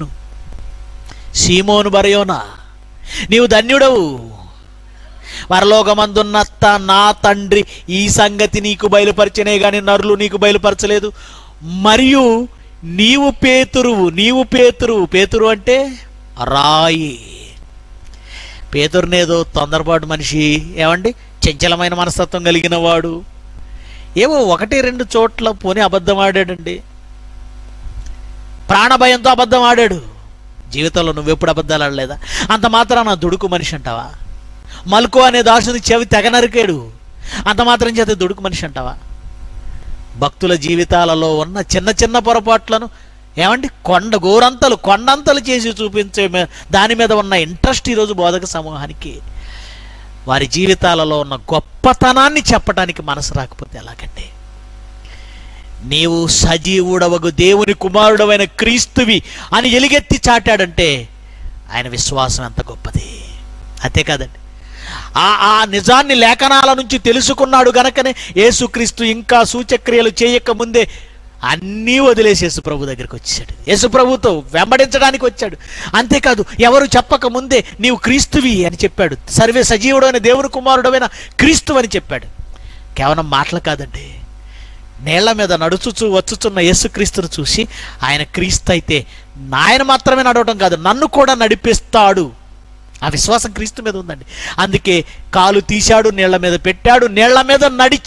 సీమోను బరయోనా, నీవు ధన్యుడవు. పరలోకమందున్న నా తండ్రి ఈ సంగతి నీకు బయలుపరిచనే గాని నరులు నీకు బయలుపరచలేదు. మరియు నీవు పేతురువు. పేతురు అంటే రాయి. పేతురునేదో తొందరపాటు మనిషి, ఏమండి, చంచలమైన మనస్తత్వం కలిగిన వాడు, ఏవో 1-2 చోట్ల పోనీ అబద్ధం ఆడాడండి. ప్రాణభయంతో అబద్ధం ఆడాడు. జీవితంలో నువ్వెప్పుడు అబద్ధాలు ఆడలేదా? అంత మాత్రాన దుడుకు మనిషి అంటావా? మల్కో అనే దాసుని చెవి తెగ నరికాడు, అంత మాత్రం చేత దుడుకు మనిషి అంటావా? భక్తుల జీవితాలలో ఉన్న చిన్న చిన్న పొరపాట్లను, ఏమండి, కొండంతలు చేసి చూపించే దాని మీద ఉన్న ఇంట్రెస్ట్ ఈరోజు బోధక సమూహానికి వారి జీవితాలలో ఉన్న గొప్పతనాన్ని చెప్పడానికి మనసు రాకపోతే ఎలాగండి? నీవు సజీవుడవగు దేవుని కుమారుడవైన క్రీస్తువి అని ఎలుగెత్తి చాటాడంటే ఆయన విశ్వాసం ఎంత గొప్పది. అంతే కాదండి, ఆ నిజాన్ని లేఖనాల నుంచి తెలుసుకున్నాడు గనకనే యేసుక్రీస్తు ఇంకా సూచక్రియలు చేయక ముందే అన్నీ వదిలేసి యేసుప్రభు దగ్గరికి వచ్చాడు. యేసుప్రభుతో వెంబడించడానికి వచ్చాడు. అంతేకాదు, ఎవరు చెప్పక ముందే నీవు క్రీస్తువి అని చెప్పాడు. సజీవుడైన దేవుని కుమారుడమైన క్రీస్తు అని చెప్పాడు. కేవలం మాటలు కాదండి, నేళ్ల మీద నడుచుచూ వచ్చుచున్న యేసుక్రీస్తును చూసి ఆయన క్రీస్తు అయితే ఆయన మాత్రమే నడవటం కాదు, నన్ను కూడా నడిపిస్తాడు. ఆ విశ్వాసం క్రీస్తు మీద ఉందండి. అందుకే కాలు తీశాడు, నీళ్ల మీద పెట్టాడు, నీళ్ల మీద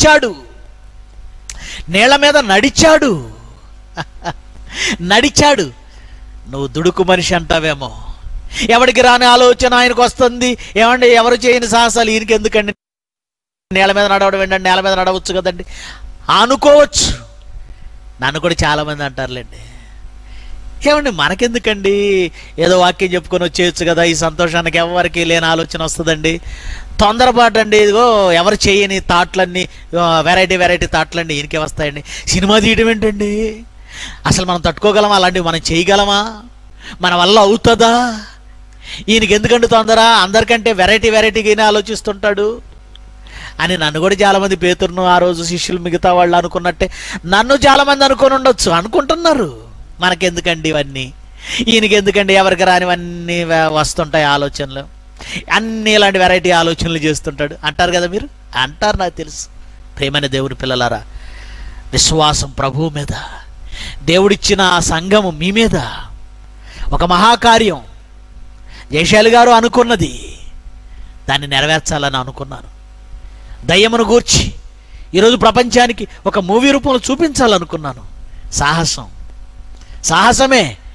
నడిచాడు. నువ్వు దుడుకు మనిషి అంటావేమో, ఎవడికి రాని ఆలోచన ఆయనకు వస్తుంది. ఏమండి, ఎవరు చేయని సాహసాలు ఈయనకి ఎందుకండి? నేల మీద నడవడం ఏంటండి? నేల మీద నడవచ్చు కదండి అనుకోవచ్చు. నన్ను కూడా చాలామంది అంటారులేండి. ఏమండి, మనకెందుకండి? ఏదో వాక్యం చెప్పుకొని వచ్చేయచ్చు కదా. ఈ సంతోషానికి ఎవరికి లేని ఆలోచన వస్తుందండి. తొందరపాటు అండి. ఇదిగో ఎవరు చేయని థాట్లన్నీ, వెరైటీ థాట్లన్నీ ఈయనకే వస్తాయండి. సినిమా తీయడం ఏంటండి? అసలు మనం తట్టుకోగలమా? అలాంటివి మనం చేయగలమా? మన వల్ల అవుతుందా? ఈయనకి ఎందుకంటే తొందర, అందరికంటే వెరైటీగానే ఆలోచిస్తుంటాడు అని నన్ను కూడా చాలామంది, పేతురును ఆ రోజు శిష్యులు మిగతా వాళ్ళు అనుకున్నట్టే నన్ను చాలామంది అనుకుంటున్నారు. మనకెందుకండి ఇవన్నీ? ఈయనకి ఎందుకండి? ఎవరికి రానివన్నీ వస్తుంటాయి ఆలోచనలు, అన్నీ ఇలాంటి వెరైటీ ఆలోచనలు చేస్తుంటాడు అంటారు కదా మీరు. అంటారు, నాకు తెలుసు. ప్రేమైన దేవుని పిల్లలారా, విశ్వాసం ప్రభువు మీద, దేవుడిచ్చిన ఆ సంఘము మీ మీద ఒక మహాకార్యం. జయశాలి గారు అనుకున్నది దాన్ని నెరవేర్చాలని అనుకున్నాను. దయ్యమును గూర్చి ఈరోజు ప్రపంచానికి ఒక మూవీ రూపంలో చూపించాలనుకున్నాను. సాహసమే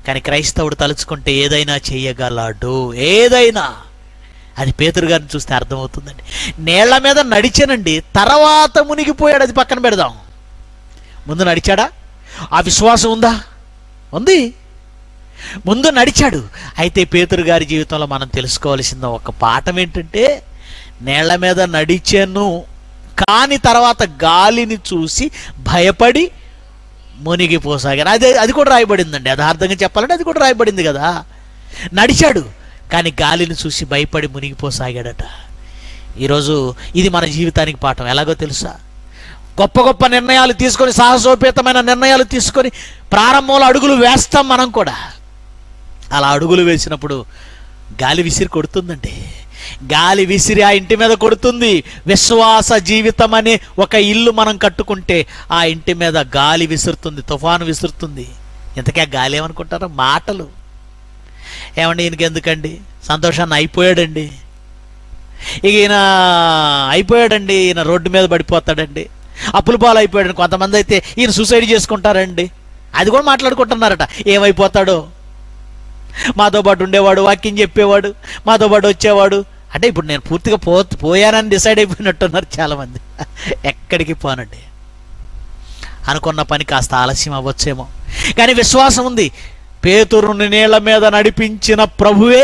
కానీ క్రైస్తవుడు తలుచుకుంటే ఏదైనా చేయగలడు, ఏదైనా. అది పేతురు గారిని చూస్తే అర్థమవుతుందండి. నీళ్ల మీద నడిచానండి, తర్వాత మునిగిపోయాడు. అది పక్కన పెడదాం. ముందు నడిచాడా? ఆ విశ్వాసం ఉందా? ఉంది. ముందు నడిచాడు. అయితే పేతురు గారి జీవితంలో మనం తెలుసుకోవాల్సిన ఒక పాఠం ఏంటంటే, నీళ్ల మీద నడిచాను కానీ తర్వాత గాలిని చూసి భయపడి మునిగిపోసాగారు. అది కూడా రాయబడిందండి. యథార్థంగా చెప్పాలంటే అది కూడా రాయబడింది కదా. నడిచాడు కానీ గాలిని చూసి భయపడి మునిగిపోసాగాడట. ఈరోజు ఇది మన జీవితానికి పాఠం. ఎలాగో తెలుసా? గొప్ప గొప్ప నిర్ణయాలు తీసుకొని, సాహసోపేతమైన నిర్ణయాలు తీసుకొని ప్రారంభంలో అడుగులు వేస్తాం మనం కూడా. అలా అడుగులు వేసినప్పుడు గాలి విసిరి కొడుతుందండి. గాలి విసిరి ఆ ఇంటి మీద కొడుతుంది. విశ్వాస జీవితం అనే ఒక ఇల్లు మనం కట్టుకుంటే ఆ ఇంటి మీద గాలి విసురుతుంది, తుఫాను విసురుతుంది. ఇంతకే గాలి ఏమనుకుంటారో? మాటలు. ఏమండి ఈయనకి ఎందుకండి? సంతోషాన్ని అయిపోయాడండి. ఇక ఈయన అయిపోయాడండి, ఈయన రోడ్డు మీద పడిపోతాడండి, అప్పుల పాలు అయిపోయాడండి. కొంతమంది అయితే ఈయన సూసైడ్ చేసుకుంటారండి. అది కూడా మాట్లాడుకుంటున్నారట. ఏమైపోతాడో, మాతో పాటు ఉండేవాడు, వాక్యం చెప్పేవాడు, మాతో పాటు వచ్చేవాడు. అంటే ఇప్పుడు నేను పూర్తిగా పోయానని డిసైడ్ అయిపోయినట్టున్నారు చాలామంది. ఎక్కడికి పోనండి. అనుకున్న పని కాస్త ఆలస్యం అవ్వచ్చేమో, కానీ విశ్వాసం ఉంది. పేతురుని నీళ్ల మీద నడిపించిన ప్రభువే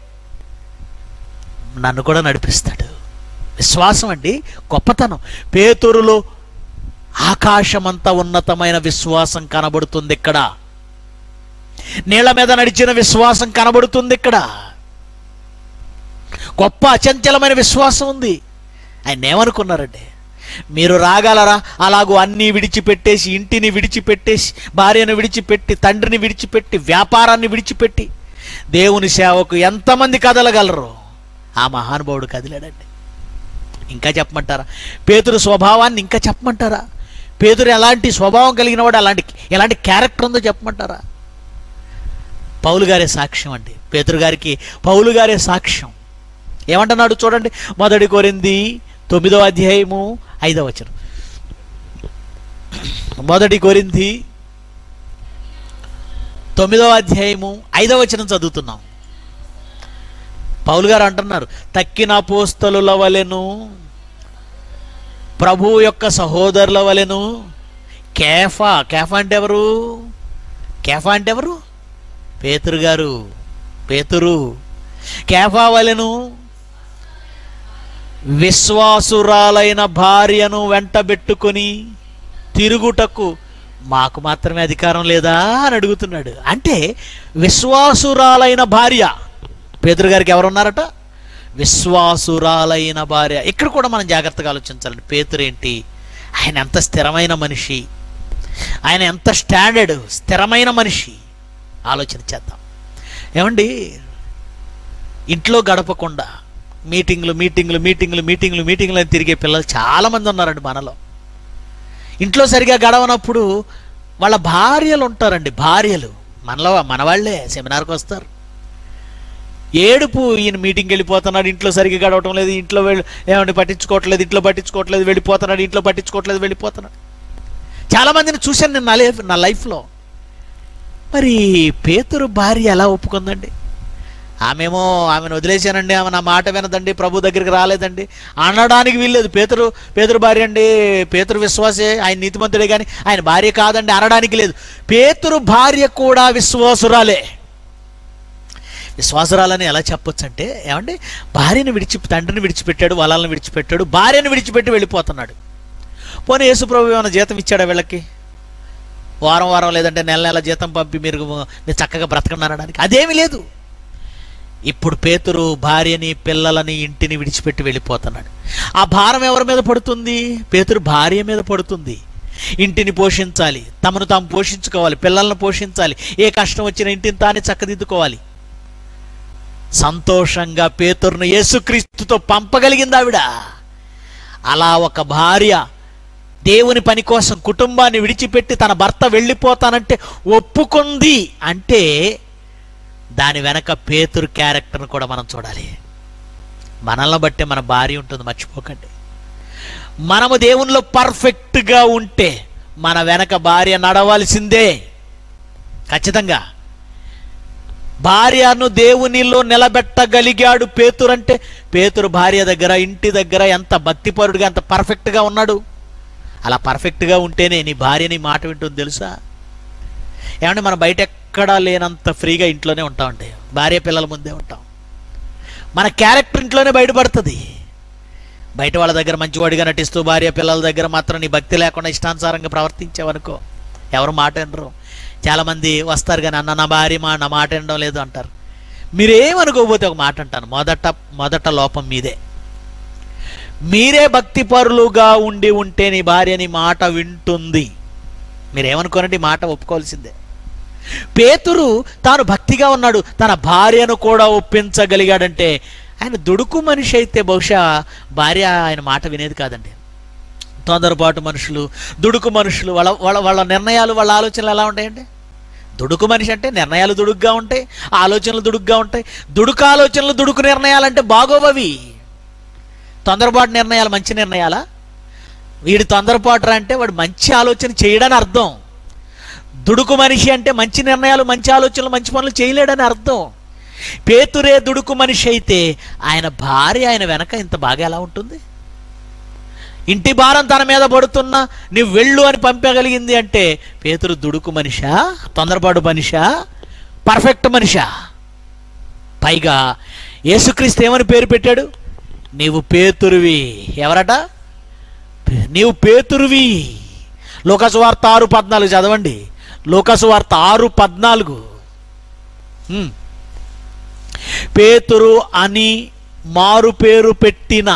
నన్ను కూడా నడిపిస్తాడు. విశ్వాసం అండి, గొప్పతనం. పేతురులో ఆకాశమంతా ఉన్నతమైన విశ్వాసం కనబడుతుంది ఇక్కడ. నీళ్ల మీద నడిచిన విశ్వాసం కనబడుతుంది ఇక్కడ. గొప్ప అచంచలమైన విశ్వాసం ఉంది. ఆయన ఏమనుకున్నారండి? మీరు రాగలరా? అలాగూ అన్నీ విడిచిపెట్టేసి, ఇంటిని విడిచిపెట్టేసి, భార్యను విడిచిపెట్టి, తండ్రిని విడిచిపెట్టి, వ్యాపారాన్ని విడిచిపెట్టి దేవుని సేవకు ఎంతమంది కదలగలరు? ఆ మహానుభావుడు కదిలాడండి. ఇంకా చెప్పమంటారా? పేతురు స్వభావాన్ని ఇంకా చెప్పమంటారా? పేతురు ఎలాంటి స్వభావం కలిగిన వాడు, ఎలాంటి క్యారెక్టర్ ఉందో చెప్పమంటారా? పౌలు గారే సాక్ష్యం అండి. పేతురు గారికి పౌలు గారే సాక్ష్యం. ఏమంటున్నాడు చూడండి. 1 కొరింథీ 9వ అధ్యాయము 5వ వచనం. 1 కొరింథీ 9వ అధ్యాయము 5వ వచనం చదువుతున్నాం. పౌలు గారు అంటున్నారు, తక్కిన అపోస్తలుల వలెను, ప్రభువు యొక్క సహోదరుల వలెను. కేఫా అంటే ఎవరు? కేఫా అంటే ఎవరు? పేతురు గారు. పేతురు కేఫా వలెను విశ్వాసురాలైన భార్యను వెంటబెట్టుకొని తిరుగుటకు మాకు మాత్రమే అధికారం లేదా అని అడుగుతున్నాడు. అంటే విశ్వాసురాలైన భార్య పేతురు గారికి ఎవరున్నారట? విశ్వాసురాలైన భార్య. ఇక్కడ కూడా మనం జాగ్రత్తగా ఆలోచించాలండి. పేతురు ఏంటి? ఆయన ఎంత స్థిరమైన మనిషి, ఆయన ఎంత స్టాండర్డ్, స్థిరమైన మనిషి. ఆలోచన చేద్దాం. ఏమండి, ఇంట్లో గడపకుండా మీటింగ్లు అని తిరిగే పిల్లలు చాలామంది ఉన్నారండి మనలో. ఇంట్లో సరిగా గడవనప్పుడు వాళ్ళ భార్యలు ఉంటారండి. భార్యలు మన వాళ్ళే సెమినార్కి వస్తారు. ఏడుపు, ఈయన మీటింగ్కి వెళ్ళిపోతున్నాడు, ఇంట్లో సరిగ్గా గడవటం లేదు, ఇంట్లో ఏమంటే పట్టించుకోవట్లేదు, వెళ్ళిపోతున్నాడు, ఇంట్లో పట్టించుకోవట్లేదు, వెళ్ళిపోతున్నాడు. చాలామందిని చూశాను నేను నా లైఫ్లో. మరి పేతురు భార్య ఎలా ఒప్పుకుందండి? ఆమెను వదిలేశానండి, ఆమె నా మాట వినదండి, ప్రభు దగ్గరికి రాలేదండి అనడానికి వీల్లేదు. పేతురు భార్య అండి, పేతురు విశ్వాసే, ఆయన నీతిమంతుడే కానీ ఆయన భార్య కాదండి అనడానికి లేదు. పేతురు భార్య కూడా విశ్వాసురాలే. విశ్వాసురాలని ఎలా చెప్పొచ్చు అంటే, ఏమండి, తండ్రిని విడిచిపెట్టాడు, వలాలను విడిచిపెట్టాడు, భార్యను విడిచిపెట్టి వెళ్ళిపోతున్నాడు. పోనీ యేసు ప్రభు ఏమైనా జీతం ఇచ్చాడా వీళ్ళకి? వారం లేదంటే నెల జీతం పంపి మీరు చక్కగా బ్రతకండి అనడానికి అదేమీ లేదు. ఇప్పుడు పేతురు భార్యని, పిల్లలని, ఇంటిని విడిచిపెట్టి వెళ్ళిపోతున్నాడు. ఆ భారం ఎవరి మీద పడుతుంది? పేతురు భార్య మీద పడుతుంది. ఇంటిని పోషించాలి, తమను తాము పోషించుకోవాలి, పిల్లలను పోషించాలి, ఏ కష్టం వచ్చినా ఇంటిని తానే చక్కదిద్దుకోవాలి. సంతోషంగా పేతురును యేసుక్రీస్తుతో పంపగలిగింది ఆవిడ. అలా ఒక భార్య దేవుని పని కోసం కుటుంబాన్ని విడిచిపెట్టి తన భర్త వెళ్ళిపోతానంటే ఒప్పుకుంది అంటే దాని వెనక పేతురు క్యారెక్టర్ను కూడా మనం చూడాలి. మనల్ని బట్టే మన భార్య ఉంటుంది, మర్చిపోకండి. మనము దేవునిలో పర్ఫెక్ట్గా ఉంటే మన వెనక భార్య నడవాల్సిందే ఖచ్చితంగా. భార్యను దేవునిలో నిలబెట్టగలిగాడు పేతురు. అంటే పేతురు భార్య దగ్గర, ఇంటి దగ్గర ఎంత భక్తిపరుడుగా, ఎంత పర్ఫెక్ట్గా ఉన్నాడు. అలా పర్ఫెక్ట్గా ఉంటేనే నీ భార్య నీ మాట వింటుంది తెలుసా. ఏమంటే మనం బయట ఎక్కడా లేనంత ఫ్రీగా ఇంట్లోనే ఉంటామండి, భార్య పిల్లల ముందే ఉంటాం. మన క్యారెక్టర్ ఇంట్లోనే బయటపడుతుంది. బయట వాళ్ళ దగ్గర మంచివాడిగా నటిస్తూ భార్య పిల్లల దగ్గర మాత్రం నీ భక్తి లేకుండా ఇష్టానుసారంగా ప్రవర్తించావనుకో ఎవరు మాట వినరు. చాలామంది వస్తారు కానీ అన్న నా భార్య నా మాట వినడం లేదు అంటారు. మీరేమనుకోకపోతే ఒక మాట అంటాను, మొదట లోపం మీదే. మీరే భక్తిపరులుగా ఉంటే నీ భార్య నీ మాట వింటుంది. మీరేమనుకోనండి, మాట ఒప్పుకోవాల్సిందే. పేతురు తాను భక్తిగా ఉన్నాడు, తన భార్యను కూడా ఒప్పించగలిగాడంటే ఆయన దుడుకు మనిషి అయితే బహుశా భార్య ఆయన మాట వినేది కాదండి. తొందరపాటు మనుషులు, దుడుకు మనుషులు, వాళ్ళ నిర్ణయాలు, వాళ్ళ ఆలోచనలు ఎలా ఉంటాయండి? దుడుకు మనిషి అంటే నిర్ణయాలు దుడుగ్గా ఉంటాయి, ఆలోచనలు దుడుగ్గా ఉంటాయి. దుడుకు ఆలోచనలు, దుడుకు నిర్ణయాలు అంటే బాగోవవి. తొందరపాటు నిర్ణయాలు మంచి నిర్ణయాలా? వీడు తొందరపాటు అంటే వాడు మంచి ఆలోచన చేయడని అర్థం. దుడుకు మనిషి అంటే మంచి నిర్ణయాలు, మంచి ఆలోచనలు, మంచి పనులు చేయలేడని అర్థం. పేతురే దుడుకు మనిషి అయితే ఆయన భార్య ఆయన వెనక ఇంత బాగా ఎలా ఉంటుంది? ఇంటి భారం తన మీద పడుతున్నా నువ్వు వెళ్ళు అని పంపగలిగింది అంటే పేతురు దుడుకు మనిషా, తొందరపాటు మనిషా, పర్ఫెక్ట్ మనిషా? పైగా యేసుక్రీస్తు ఏమని పేరు పెట్టాడు? నీవు పేతురువి. ఎవరట? నీవు పేతురువి. లూకాసు వార్త 6:14 చదవండి. లూకాసు వార్త 6:14. పేతురు అని మారు పేరు పెట్టిన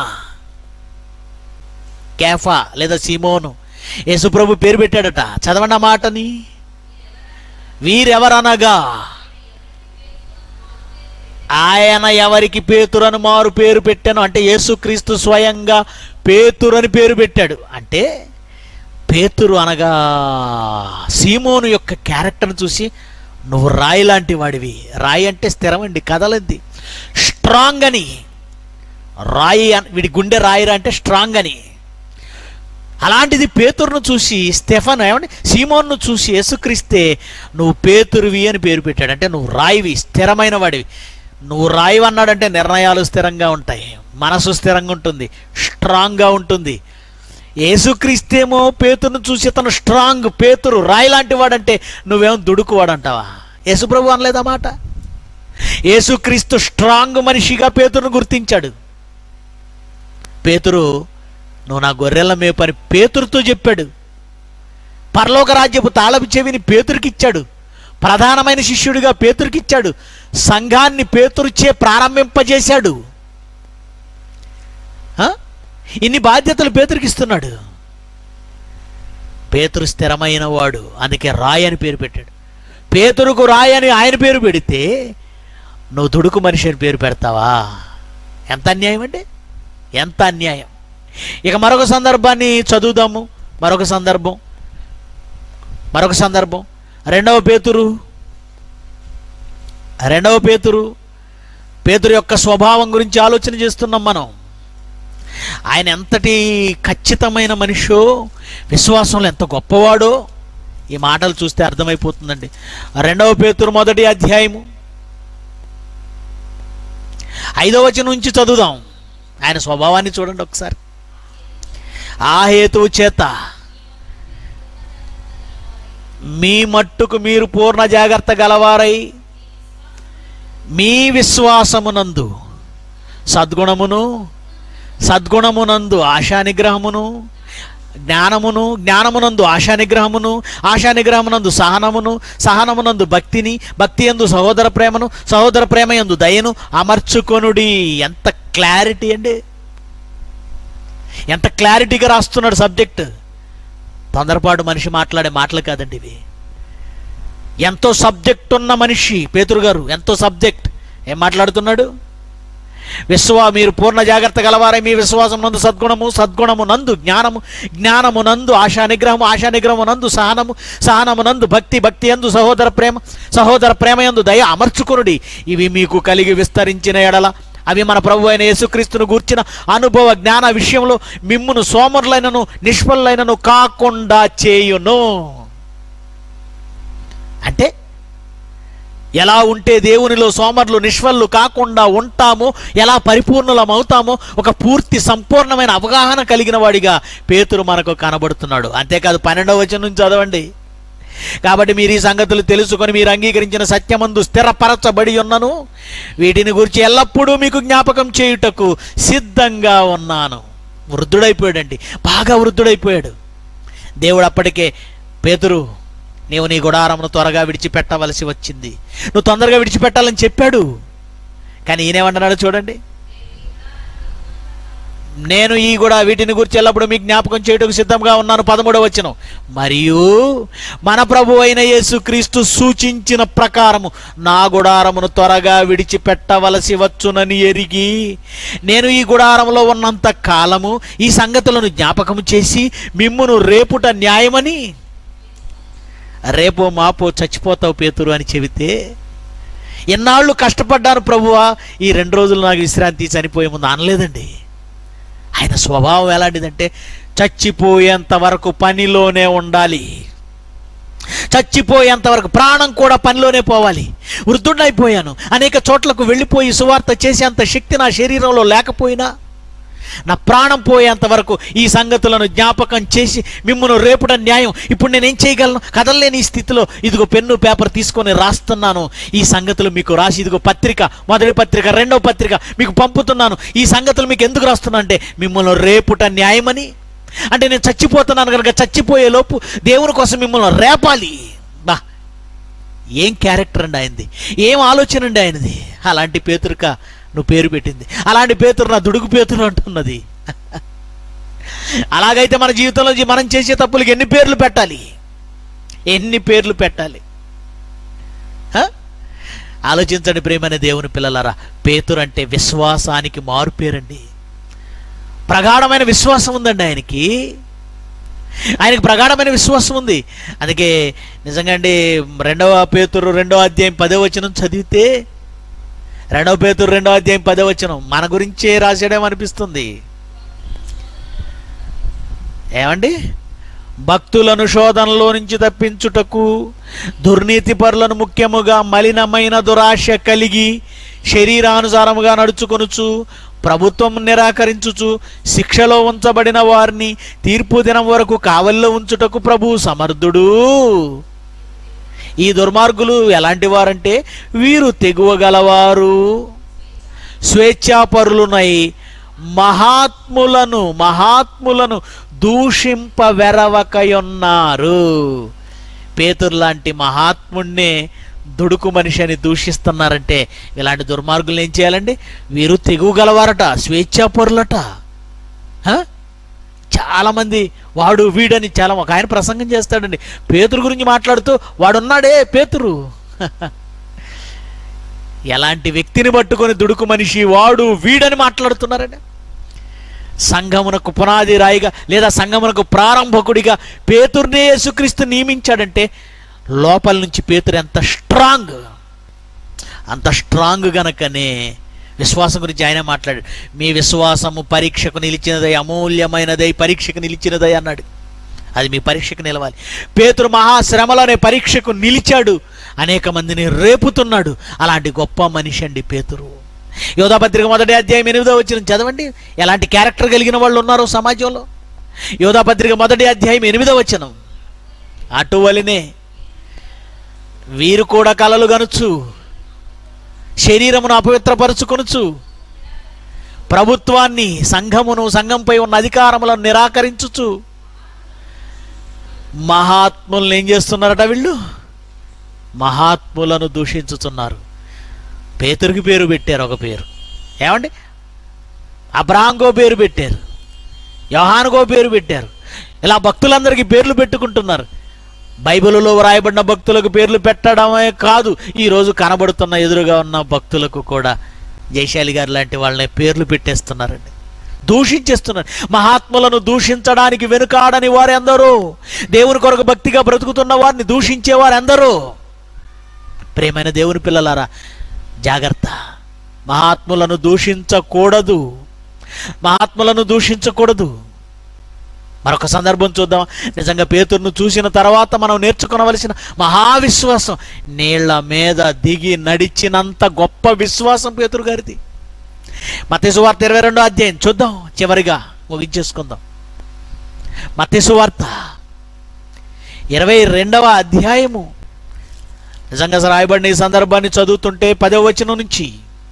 కేఫా లేదా సీమోను యేసుప్రభు పేరు పెట్టాడట. చదవండి ఆ మాటని. వీరెవరనగా ఆయన ఎవరికి పేతురు అని మారు పేరు పెట్టాను అంటే యేసుక్రీస్తు స్వయంగా పేతురు అని పేరు పెట్టాడు. అంటే పేతురు అనగా సీమోను యొక్క క్యారెక్టర్ని చూసి నువ్వు రాయి లాంటి వాడివి. రాయి అంటే స్థిరమండి, కదలద్ది, స్ట్రాంగ్ అని. రాయి వీడి గుండె రాయిరా అంటే స్ట్రాంగ్ అని. అలాంటిది పేతురును చూసి స్టెఫను ఏమంటే సీమోన్ను చూసి యేసుక్రీస్తే నువ్వు పేతురువి అని పేరు పెట్టాడు. అంటే నువ్వు రాయివి, స్థిరమైన వాడివి. నువ్వు రాయివి అన్నాడంటే నిర్ణయాలు స్థిరంగా ఉంటాయి, మనసు స్థిరంగా ఉంటుంది, స్ట్రాంగ్గా ఉంటుంది. యేసుక్రీస్తేమో పేతురును చూసి తను స్ట్రాంగ్, పేతురు రాయి లాంటి వాడంటే నువ్వేమో దుడుకువాడు అంటావా? యేసుప్రభు అనలేదా మాట? యేసుక్రీస్తు స్ట్రాంగ్ మనిషిగా పేతురును గుర్తించాడు. పేతురు నువ్వు నా గొర్రెల మేపని పేతురుతో చెప్పాడు. పరలోక రాజ్యపు తాళపు చెవిని పేతురుకిచ్చాడు. ప్రధానమైన శిష్యుడిగా పేతురుకిచ్చాడు. సంఘాన్ని పేతురుచే ప్రారంభింపజేశాడు. ఇన్ని బాధ్యతలు పేతురుకి ఇస్తున్నాడు. పేతురు స్థిరమైన వాడు, అందుకే రాయి అని పేరు పెట్టాడు. పేతురుకు రాయి అని ఆయన పేరు పెడితే నువ్వు దుడుకు మనిషి అని పేరు పెడతావా? ఎంత అన్యాయం అండి, ఎంత అన్యాయం. ఇక మరొక సందర్భాన్ని చదువుదాము. మరొక సందర్భం 2వ పేతురు యొక్క స్వభావం గురించి ఆలోచన చేస్తున్నాం మనం. ఆయన ఎంతటి ఖచ్చితమైన మనిషో, విశ్వాసంలో ఎంత గొప్పవాడో ఈ మాటలు చూస్తే అర్థమైపోతుందండి. 2వ పేతురు 1వ అధ్యాయము 5వ వచనం నుంచి చదువుదాం. ఆయన స్వభావాన్ని చూడండి ఒకసారి. ఆ హేతువు చేత మీ మట్టుకు మీరు పూర్ణ జాగ్రత్త గలవారై మీ విశ్వాసమునందు సద్గుణమునందు ఆశానిగ్రహమును, జ్ఞానమునందు ఆశానిగ్రహమునందు సహనమునందు భక్తి యందు సహోదర ప్రేమ యందు దయను అమర్చుకొనుడి. ఎంత క్లారిటీ అండి, ఎంత క్లారిటీగా రాస్తున్నాడు సబ్జెక్ట్. తొందరపాటు మనిషి మాట్లాడే మాటలు కాదండి ఇవి. ఎంతో సబ్జెక్ట్ ఉన్న మనిషి పేతురు గారు, ఎంతో సబ్జెక్ట్. ఏం మాట్లాడుతున్నాడు? మీరు పూర్ణ జాగ్రత్త గలవారై మీ విశ్వాసం నందు సద్గుణమునందు జ్ఞానమునందు ఆశానిగ్రహమునందు సహనమునందు భక్తి యందు సహోదర ప్రేమ యందు దయ అమర్చుకొనుడి. ఇవి మీకు కలిగి విస్తరించిన ఎడల అవి మన ప్రభు అయిన యేసుక్రీస్తును గూర్చిన అనుభవ జ్ఞాన విషయంలో మిమ్మును సోమరులైనను నిష్ఫలులైనను కాకుండా చేయును. అంటే ఎలా ఉంటే దేవునిలో సోమరులు నిష్ఫలు కాకుండా ఉంటామో, ఎలా పరిపూర్ణలం అవుతామో ఒక పూర్తి సంపూర్ణమైన అవగాహన కలిగిన వాడిగా పేతురు మనకు కనబడుతున్నాడు. అంతేకాదు 12వ వచనం నుంచి చదవండి. కాబట్టి మీరు ఈ సంగతులు తెలుసుకొని మీరు అంగీకరించిన సత్యమందు స్థిరపరచబడి ఉన్నను, వీటిని గురించి ఎల్లప్పుడూ మీకు జ్ఞాపకం చేయుటకు సిద్ధంగా ఉన్నాను. వృద్ధుడైపోయాడండి, బాగా వృద్ధుడైపోయాడు. దేవుడు అప్పటికే, పేతురు నీవు నీ గుడారమును త్వరగా విడిచిపెట్టవలసి వచ్చింది, నువ్వు తొందరగా విడిచిపెట్టాలని చెప్పాడు. కానీ ఈయనేమంటున్నాడు చూడండి, నేను వీటిని గురించి ఎల్లప్పుడు మీకు జ్ఞాపకం చేయటకు సిద్ధంగా ఉన్నాను. 13వ వచనం, మరియు మన ప్రభు అయిన యేసుక్రీస్తు సూచించిన ప్రకారము నా గుడారమును త్వరగా విడిచిపెట్టవలసి వచ్చునని ఎరిగి నేను ఈ గుడారంలో ఉన్నంత కాలము ఈ సంగతులను జ్ఞాపకము చేసి మిమ్మును రేపుట న్యాయమని, రేపో మాపో చచ్చిపోతావు పేతురు అని చెబితే, ఎన్నాళ్ళు కష్టపడ్డాను ప్రభువా, ఈ 2 రోజులు నాకు విశ్రాంతి, చనిపోయే ముందు అనలేదండి. ఆయన స్వభావం ఎలాంటిదంటే చచ్చిపోయేంత వరకు పనిలోనే ఉండాలి, చచ్చిపోయేంత వరకు ప్రాణం కూడా పనిలోనే పోవాలి. వృద్ధుడైపోయాను, అనేక చోట్లకు వెళ్ళిపోయి సువార్త చేసేంత శక్తి నా శరీరంలో లేకపోయినా నా ప్రాణం పోయేంత వరకు ఈ సంగతులను జ్ఞాపకం చేసి మిమ్మును రేపుట న్యాయం. ఇప్పుడు నేనేం చేయగలను? కదలలేని ఈ స్థితిలో ఇదిగో పెన్ను పేపర్ తీసుకొని రాస్తున్నాను. ఈ సంగతులు మీకు రాసి ఇదిగో పత్రిక, మొదటి పత్రిక, 2వ పత్రిక మీకు పంపుతున్నాను. ఈ సంగతులు మీకు ఎందుకు రాస్తున్నా అంటే మిమ్మల్ని రేపుట న్యాయమని. అంటే నేను చచ్చిపోతున్నాను కనుక చచ్చిపోయే లోపు దేవుని కోసం మిమ్మల్ని రేపాలి. బా, ఏం క్యారెక్టర్ అండి ఆయనది, ఏం ఆలోచన అండి ఆయనది. అలాంటి పేతురుక నువ్వు పేరు పెట్టింది. అలాంటి పేతురు నా దుడుకు పేతురు అంటున్నది. అలాగైతే మన జీవితంలో మనం చేసే తప్పులకి ఎన్ని పేర్లు పెట్టాలి, ఎన్ని పేర్లు పెట్టాలి? ఆలోచించండి ప్రియమైన దేవుని పిల్లలారా. పేతురు అంటే విశ్వాసానికి మారు పేరండి. ప్రగాఢమైన విశ్వాసం ఉందండి ఆయనకి ప్రగాఢమైన విశ్వాసం ఉంది. అందుకే నిజంగా అండి 2వ పేతురు 2వ అధ్యాయం 10వ వచనం చదివితే, 2వ పేతురు 2వ అధ్యాయం 10వ వచనం మన గురించే రాశాడేమనిపిస్తుంది. ఏమండి? భక్తులను శోధనలో నుంచి తప్పించుటకు దుర్నీతి పరులను ముఖ్యముగా మలినమైన దురాశ కలిగి శరీరానుసారముగా నడుచుకొనుచు ప్రభుత్వం నిరాకరించుచు శిక్షలో ఉంచబడిన వారిని తీర్పు దినం వరకు కావలిలో ఉంచుటకు ప్రభువు సమర్థుడు. ఈ దుర్మార్గులు ఎలాంటి వారంటే వీరు తెగువగలవారు, స్వేచ్ఛాపరులునై మహాత్ములను దూషింపవెరవకయున్నారు. పేతురు లాంటి మహాత్ముడినే దుడుకు మనిషి అని దూషిస్తున్నారంటే ఇలాంటి దుర్మార్గులు ఏం చేయాలండి? వీరు తెగువగలవారట, స్వేచ్ఛాపరులట. చాలామంది వాడు వీడని చాలా ఒక ఆయన ప్రసంగం చేస్తాడండి. పేతురు గురించి మాట్లాడుతూ వాడున్నాడే పేతురు. ఎలాంటి వ్యక్తిని పట్టుకొని దుడుకు మనిషి వాడు వీడని మాట్లాడుతున్నారండి. సంఘమునకు పునాది రాయిగా లేదా సంఘమునకు ప్రారంభకుడిగా పేతురునే యేసుక్రీస్తు నియమించాడంటే లోపల నుంచి పేతురు ఎంత స్ట్రాంగ్, అంత స్ట్రాంగ్ గనకనే విశ్వాసం గురించి ఆయన మాట్లాడాడు. మీ విశ్వాసము పరీక్షకు నిలిచినదై, అమూల్యమైనదై పరీక్షకు నిలిచినదై అన్నాడు. అది మీ పరీక్షకు నిలవాలి. పేతురు మహాశ్రమలోనే పరీక్షకు నిలిచాడు, అనేక మందిని రేపుతున్నాడు. అలాంటి గొప్ప మనిషి అండి పేతురు. యోధాపత్రిక 1వ అధ్యాయం 8వ వచనం చదవండి. ఎలాంటి క్యారెక్టర్ కలిగిన వాళ్ళు ఉన్నారో సమాజంలో. యోధాపత్రిక 1వ అధ్యాయం 8వ వచనం, అటువలనే వీరు కూడా కలలు గనుచు శరీరమును అపవిత్రపరుచుకొనుచు ప్రభుత్వాన్ని, సంఘమును, సంఘంపై ఉన్న అధికారములను నిరాకరించుచు మహాత్ములను ఏం చేస్తున్నారట? వీళ్ళు మహాత్ములను దూషించుతున్నారు. పేతురుకి పేరు పెట్టారు, ఒక పేరు. ఏమండి? అబ్రహాంకో పేరు పెట్టారు, యోహానుకో పేరు పెట్టారు. ఇలా భక్తులందరికీ పేర్లు పెట్టుకుంటున్నారు. బైబిల్లో వ్రాయబడిన భక్తులకు పేర్లు పెట్టడమే కాదు, ఈరోజు కనబడుతున్న ఎదురుగా ఉన్న భక్తులకు కూడా జయశాలి గారు లాంటి వాళ్ళని పేర్లు పెట్టేస్తున్నారండి, దూషించేస్తున్నారు. మహాత్ములను దూషించడానికి వెనుకాడని వారెందరూ, దేవుని కొరకు భక్తిగా బ్రతుకుతున్న వారిని దూషించే వారెందరూ. ప్రియమైన దేవుని పిల్లలారా, జాగ్రత్త. మహాత్ములను దూషించకూడదు, మహాత్ములను దూషించకూడదు. మరొక సందర్భం చూద్దాం. నిజంగా పేతురును చూసిన తర్వాత మనం నేర్చుకోవలసిన మహావిశ్వాసం, నీళ్ల మీద దిగి నడిచినంత గొప్ప విశ్వాసం పేతురు గారిది. మత్తయి సువార్త 22వ అధ్యాయం చూద్దాం, చివరిగా ముగించేసుకుందాం. మత్తయి సువార్త 22వ అధ్యాయము. నిజంగా రాయబడిన ఈ సందర్భాన్ని చదువుతుంటే 10వ వచనం నుంచి,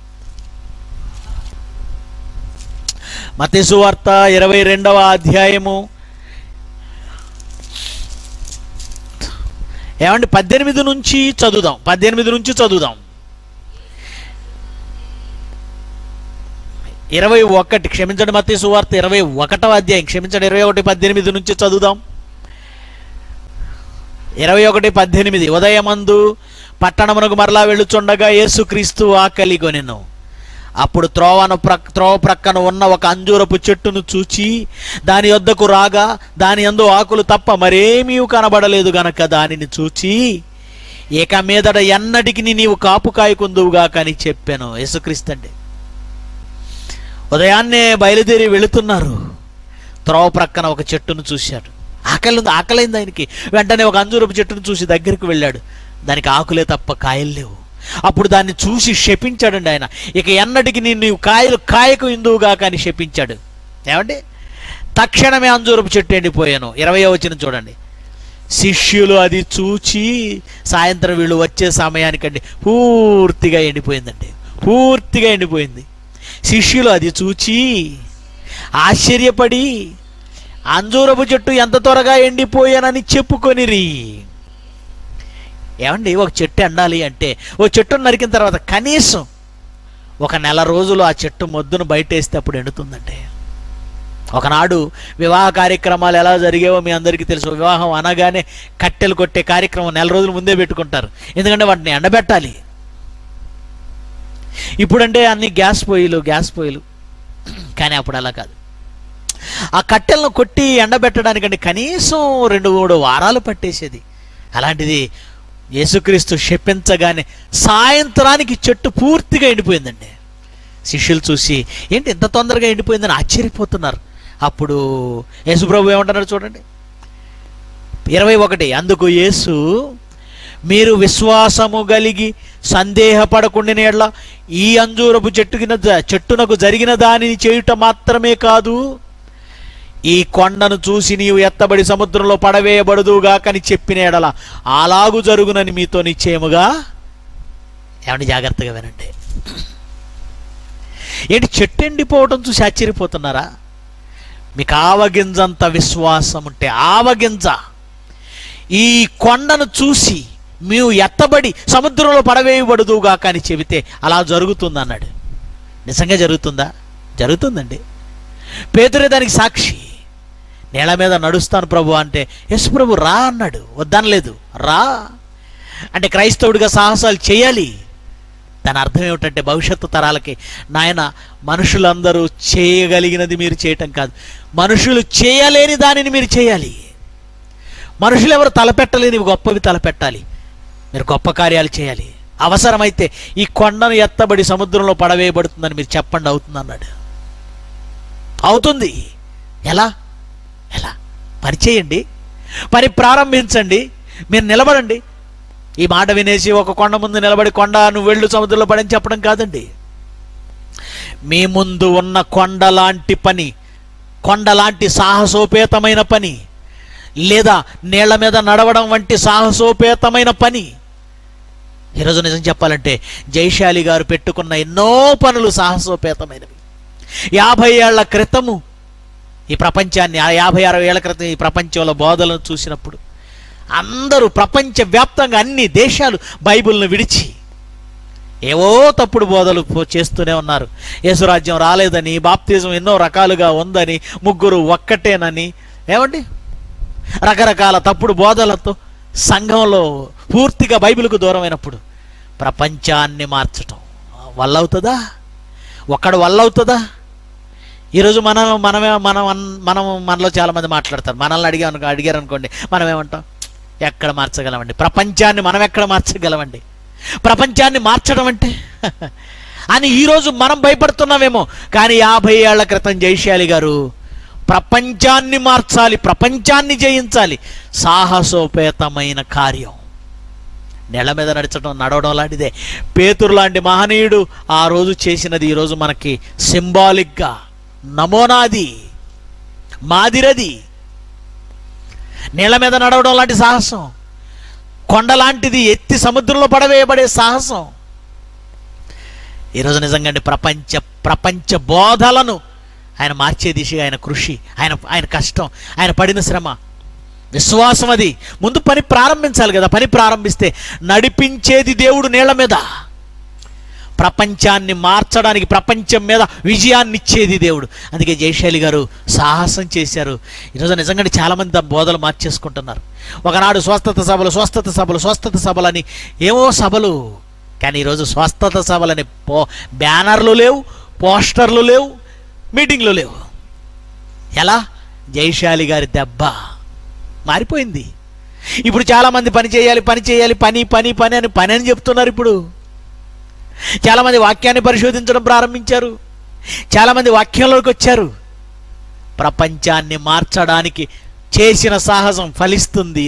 మత్తయి సువార్త 22వ అధ్యాయము ఏమండి 18 నుంచి చదువుదాం. 18 నుంచి చదువుదాం. 21 క్షమించండి, మత్తయి సువార్త 21వ అధ్యాయం క్షమించండి, 21:18 నుంచి చదువుదాం. 21:18 ఉదయమందు పట్టణమునకు మరలా వెళ్ళుచుండగా యేసుక్రీస్తు ఆకలి కొనెను. అప్పుడు త్రోవ ప్రక్కన ఉన్న ఒక అంజూరపు చెట్టును చూచి దాని యొద్దకు రాగా దాని యందు ఆకులు తప్ప మరేమీ కనబడలేదు గనక దానిని చూచి, ఇక మీదట ఎన్నటికి నీవు కాపు కాయకుందువుగా అని చెప్పాను. యేసుక్రీస్తు అండి ఉదయాన్నే బయలుదేరి వెళుతున్నారు. త్రోవ ప్రక్కన ఒక చెట్టును చూశాడు. ఆకలైంది ఆయనకి. వెంటనే ఒక అంజూరపు చెట్టును చూసి దగ్గరికి వెళ్ళాడు. దానికి ఆకులే తప్ప కాయలు లేవు. అప్పుడు దాన్ని చూసి శపించాడండి ఆయన. ఇక ఎన్నటికి నీవు కాయలు కాయకు ఇందువుగా అని శపించాడు. ఏమండి, తక్షణమే అంజూరపు చెట్టు ఎండిపోయాను. 20వ వచనం చూడండి. శిష్యులు అది చూచి సాయంత్రం వీళ్ళు వచ్చే సమయానికండి పూర్తిగా ఎండిపోయిందండి. పూర్తిగా ఎండిపోయింది. శిష్యులు అది చూచి ఆశ్చర్యపడి అంజూరపు చెట్టు ఎంత త్వరగా ఎండిపోయానని చెప్పుకొనిరి. ఏమండి, ఒక చెట్టు ఎండాలి అంటే ఓ చెట్టును నరికిన తర్వాత కనీసం ఒక నెల రోజులు ఆ చెట్టు మొద్దును బయటేస్తే అప్పుడు ఎండుతుందండి. ఒకనాడు వివాహ కార్యక్రమాలు ఎలా జరిగేవో మీ అందరికీ తెలుసు. వివాహం అనగానే కట్టెలు కొట్టే కార్యక్రమం నెల రోజులు ముందే పెట్టుకుంటారు. ఎందుకంటే వాటిని ఎండబెట్టాలి. ఇప్పుడంటే అన్ని గ్యాస్ పొయ్యిలు. కానీ అప్పుడు అలా కాదు. ఆ కట్టెలను కొట్టి ఎండబెట్టడానికంటే కనీసం 2-3 వారాలు పట్టేసేది. అలాంటిది యేసుక్రీస్తు శపించగానే సాయంత్రానికి చెట్టు పూర్తిగా ఎండిపోయిందండి. శిష్యులు చూసి ఏంటి ఇంత తొందరగా ఎండిపోయిందని ఆశ్చర్యపోతున్నారు. అప్పుడు యేసుప్రభు ఏమంటున్నాడు చూడండి. 21 అందుకు యేసు, మీరు విశ్వాసము కలిగి సందేహపడకుండిన యెడల ఈ అంజూరపు చెట్టునకు జరిగిన దానిని చేయుట మాత్రమే కాదు, ఈ కొండను చూసి నీవు ఎత్తబడి సముద్రంలో పడవేయబడుదుగా అని చెప్పిన యెడల అలాగు జరుగునని మీతో నిశ్చయముగా. ఏమండి, జాగ్రత్తగా వినండి. ఏంటి, చెట్టు ఎండిపోవటం చూసి ఆశ్చర్యపోతున్నారా? మీకు ఆవగింజంత విశ్వాసం ఉంటే, ఆవగింజ ఈ కొండను చూసి మేము ఎత్తబడి సముద్రంలో పడవేయబడుదుగా అని చెబితే అలా జరుగుతుంది అన్నాడు. నిజంగా జరుగుతుందా? జరుగుతుందండి. పేతురే దానికి సాక్షి. నేల మీద నడుస్తాను ప్రభు అంటే యేసు ప్రభు రా అన్నాడు. వద్దనలేదు, రా అంటే క్రైస్తవుడిగా సాహసాలు చేయాలి. దాని అర్థం ఏమిటంటే భవిష్యత్తు తరాలకి, నాయన మనుషులందరూ చేయగలిగినది మీరు చేయటం కాదు, మనుషులు చేయలేని దానిని మీరు చేయాలి. మనుషులు ఎవరు తలపెట్టలేని గొప్పవి తలపెట్టాలి. మీరు గొప్ప కార్యాలు చేయాలి. అవసరమైతే ఈ కొండను ఎత్తబడి సముద్రంలో పడవేయబడుతుందని మీరు చెప్పండి, అవుతుంది అన్నాడు. అవుతుంది. ఎలా? పని చేయండి, పని ప్రారంభించండి. మీరు నిలబడండి. ఈ మాట వినేసి ఒక కొండ ముందు నిలబడి కొండ నువ్వు వెళ్ళు సముద్రంలో పడని చెప్పడం కాదండి. మీ ముందు ఉన్న కొండలాంటి పని, కొండలాంటి సాహసోపేతమైన పని, లేదా నీళ్ల మీద నడవడం వంటి సాహసోపేతమైన పని. ఈరోజు నిజం చెప్పాలంటే జైశాలి గారు పెట్టుకున్న ఎన్నో పనులు సాహసోపేతమైనవి. 50 ఏళ్ల క్రితము ఈ ప్రపంచాన్ని, 50-60 ఏళ్ల క్రితం ఈ ప్రపంచంలో బోధలను చూసినప్పుడు అందరూ ప్రపంచవ్యాప్తంగా అన్ని దేశాలు బైబిల్ను విడిచి ఏవో తప్పుడు బోధలు చేస్తూనే ఉన్నారు. యేసురాజ్యం రాలేదని, బాప్తిజం ఎన్నో రకాలుగా ఉందని, ముగ్గురు ఒక్కటేనని, ఏమండి రకరకాల తప్పుడు బోధలతో సంఘంలో పూర్తిగా బైబిల్కు దూరమైనప్పుడు ప్రపంచాన్ని మార్చటం వల్ల అవుతుందా? ఒక్కడు వల్ల అవుతుందా? ఈరోజు మనలో చాలామంది మాట్లాడతారు. మనల్ని అడిగారు అనుకోండి, మనం ఏమంటాం? ఎక్కడ మార్చగలమండి ప్రపంచాన్ని? మనం ఎక్కడ మార్చగలమండి ప్రపంచాన్ని? మార్చడం అంటే అని ఈరోజు మనం భయపడుతున్నామేమో. కానీ 50 ఏళ్ల క్రితం జైశాలి గారు ప్రపంచాన్ని మార్చాలి, ప్రపంచాన్ని జయించాలి. సాహసోపేతమైన కార్యం. నెల మీద నడవడం లాంటిదే. పేతురు లాంటి మహనీయుడు ఆ రోజు చేసినది ఈరోజు మనకి సింబాలిక్గా నమూనాది, మాదిరది. నీళ్ళ మీద నడవడం లాంటి సాహసం, కొండలాంటిది ఎత్తి సముద్రంలో పడవేయబడే సాహసం. ఈరోజు నిజంగా ప్రపంచ బోధలను ఆయన మార్చే దిశగా ఆయన కృషి, ఆయన కష్టం, ఆయన పడిన శ్రమ, విశ్వాసం. అది ముందు పని ప్రారంభించాలి కదా. పని ప్రారంభిస్తే నడిపించేది దేవుడు నీళ్ల మీద. ప్రపంచాన్ని మార్చడానికి, ప్రపంచం మీద విజయాన్ని ఇచ్చేది దేవుడు. అందుకే జయశైలి గారు సాహసం చేశారు. ఈరోజు నిజంగా చాలామంది ఆ బోధలు మార్చేసుకుంటున్నారు. ఒకనాడు స్వస్థత సభలని ఏవో సభలు, కానీ ఈరోజు స్వస్థత సభలని బ్యానర్లు లేవు, పోస్టర్లు లేవు, మీటింగ్లు లేవు. ఎలా? జయశాలి గారి దెబ్బ మారిపోయింది. ఇప్పుడు చాలామంది పని చేయాలి పని అని చెప్తున్నారు. ఇప్పుడు చాలామంది వాక్యాన్ని పరిశోధించడం ప్రారంభించారు, చాలామంది వాక్యంలోకి వచ్చారు. ప్రపంచాన్ని మార్చడానికి చేసిన సాహసం ఫలిస్తుంది.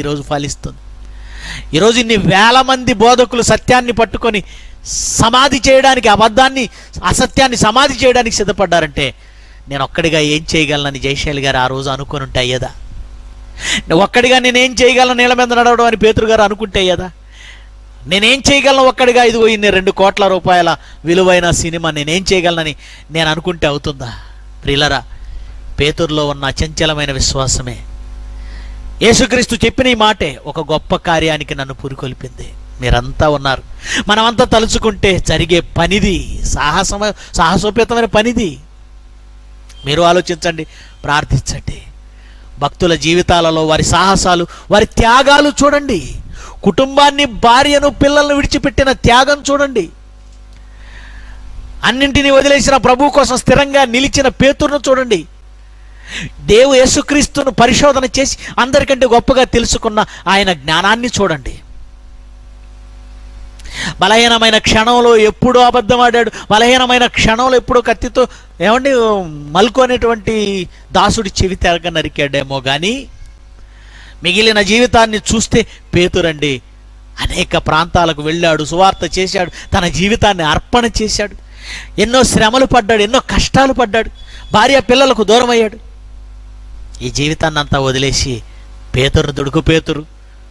ఈరోజు ఇన్ని వేల మంది బోధకులు సత్యాన్ని పట్టుకొని సమాధి చేయడానికి, అసత్యాన్ని సమాధి చేయడానికి సిద్ధపడ్డారంటే నేను ఒక్కడిగా ఏం చేయగలనని జయశైలి గారు ఆ రోజు అనుకుని ఉంటే అయ్యేదా? ఒక్కడిగా నేనేం చేయగలను నీళ్ళ మీద నడవడం అని పేతురు గారు అనుకుంటే అయ్యేదా? నేనేం చేయగలను ఒక్కడిగా, ఇదిగో ఇన్ని 2 కోట్ల రూపాయల విలువైన సినిమా నేనేం చేయగలనని నేను అనుకుంటే అవుతుందా? ప్రియులరా, పేతురులో ఉన్న అచంచలమైన విశ్వాసమే యేసుక్రీస్తు చెప్పిన ఈ మాటే ఒక గొప్ప కార్యానికి నన్ను పురికొల్పింది. మీరంతా ఉన్నారు, మనమంతా తలుచుకుంటే జరిగే పనిది, సాహసోపేతమైన పనిది. మీరు ఆలోచించండి, ప్రార్థించండి. భక్తుల జీవితాలలో వారి సాహసాలు, వారి త్యాగాలు చూడండి. కుటుంబాన్ని, భార్యను, పిల్లలను విడిచిపెట్టిన త్యాగం చూడండి. అన్నింటినీ వదిలేసిన ప్రభు కోసం స్థిరంగా నిలిచిన పేతురును చూడండి. యేసుక్రీస్తును పరిశోధన చేసి అందరికంటే గొప్పగా తెలుసుకున్న ఆయన జ్ఞానాన్ని చూడండి. బలహీనమైన క్షణంలో ఎప్పుడో అబద్ధమాడాడు, బలహీనమైన క్షణంలో ఎప్పుడో కత్తితో మల్కు అనేటువంటి దాసుడి చెవి తెరగ నరికాడేమో కానీ మిగిలిన జీవితాన్ని చూస్తే పేతురండి అనేక ప్రాంతాలకు వెళ్ళాడు, సువార్త చేశాడు, తన జీవితాన్ని అర్పణ చేశాడు, ఎన్నో శ్రమలు పడ్డాడు, ఎన్నో కష్టాలు పడ్డాడు, భార్య పిల్లలకు దూరం అయ్యాడు. ఈ జీవితాన్ని అంతా వదిలేసి దుడుకు పేతురు,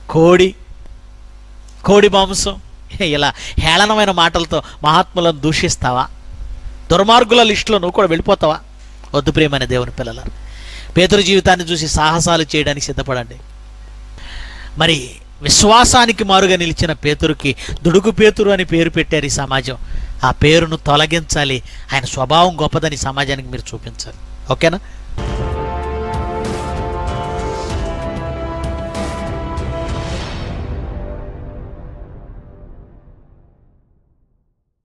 కోడి మాంసం, ఇలా హేళనమైన మాటలతో మహాత్ములను దూషిస్తావా? దుర్మార్గుల లిస్టులో నువ్వు కూడా వెళ్ళిపోతావా? వద్దు ప్రియమైన దేవుని పిల్లలారా, పేతురు జీవితాన్ని చూసి సాహసాలు చేయడానికి సిద్ధపడండి. మరి విశ్వాసానికి మారుగా నిలిచిన పేతురుకి దుడుకు పేతురు అని పేరు పెట్టారు ఈ సమాజం. ఆ పేరును తొలగించాలి. ఆయన స్వభావం గొప్పదని సమాజానికి మీరు చూపించాలి. ఓకేనా?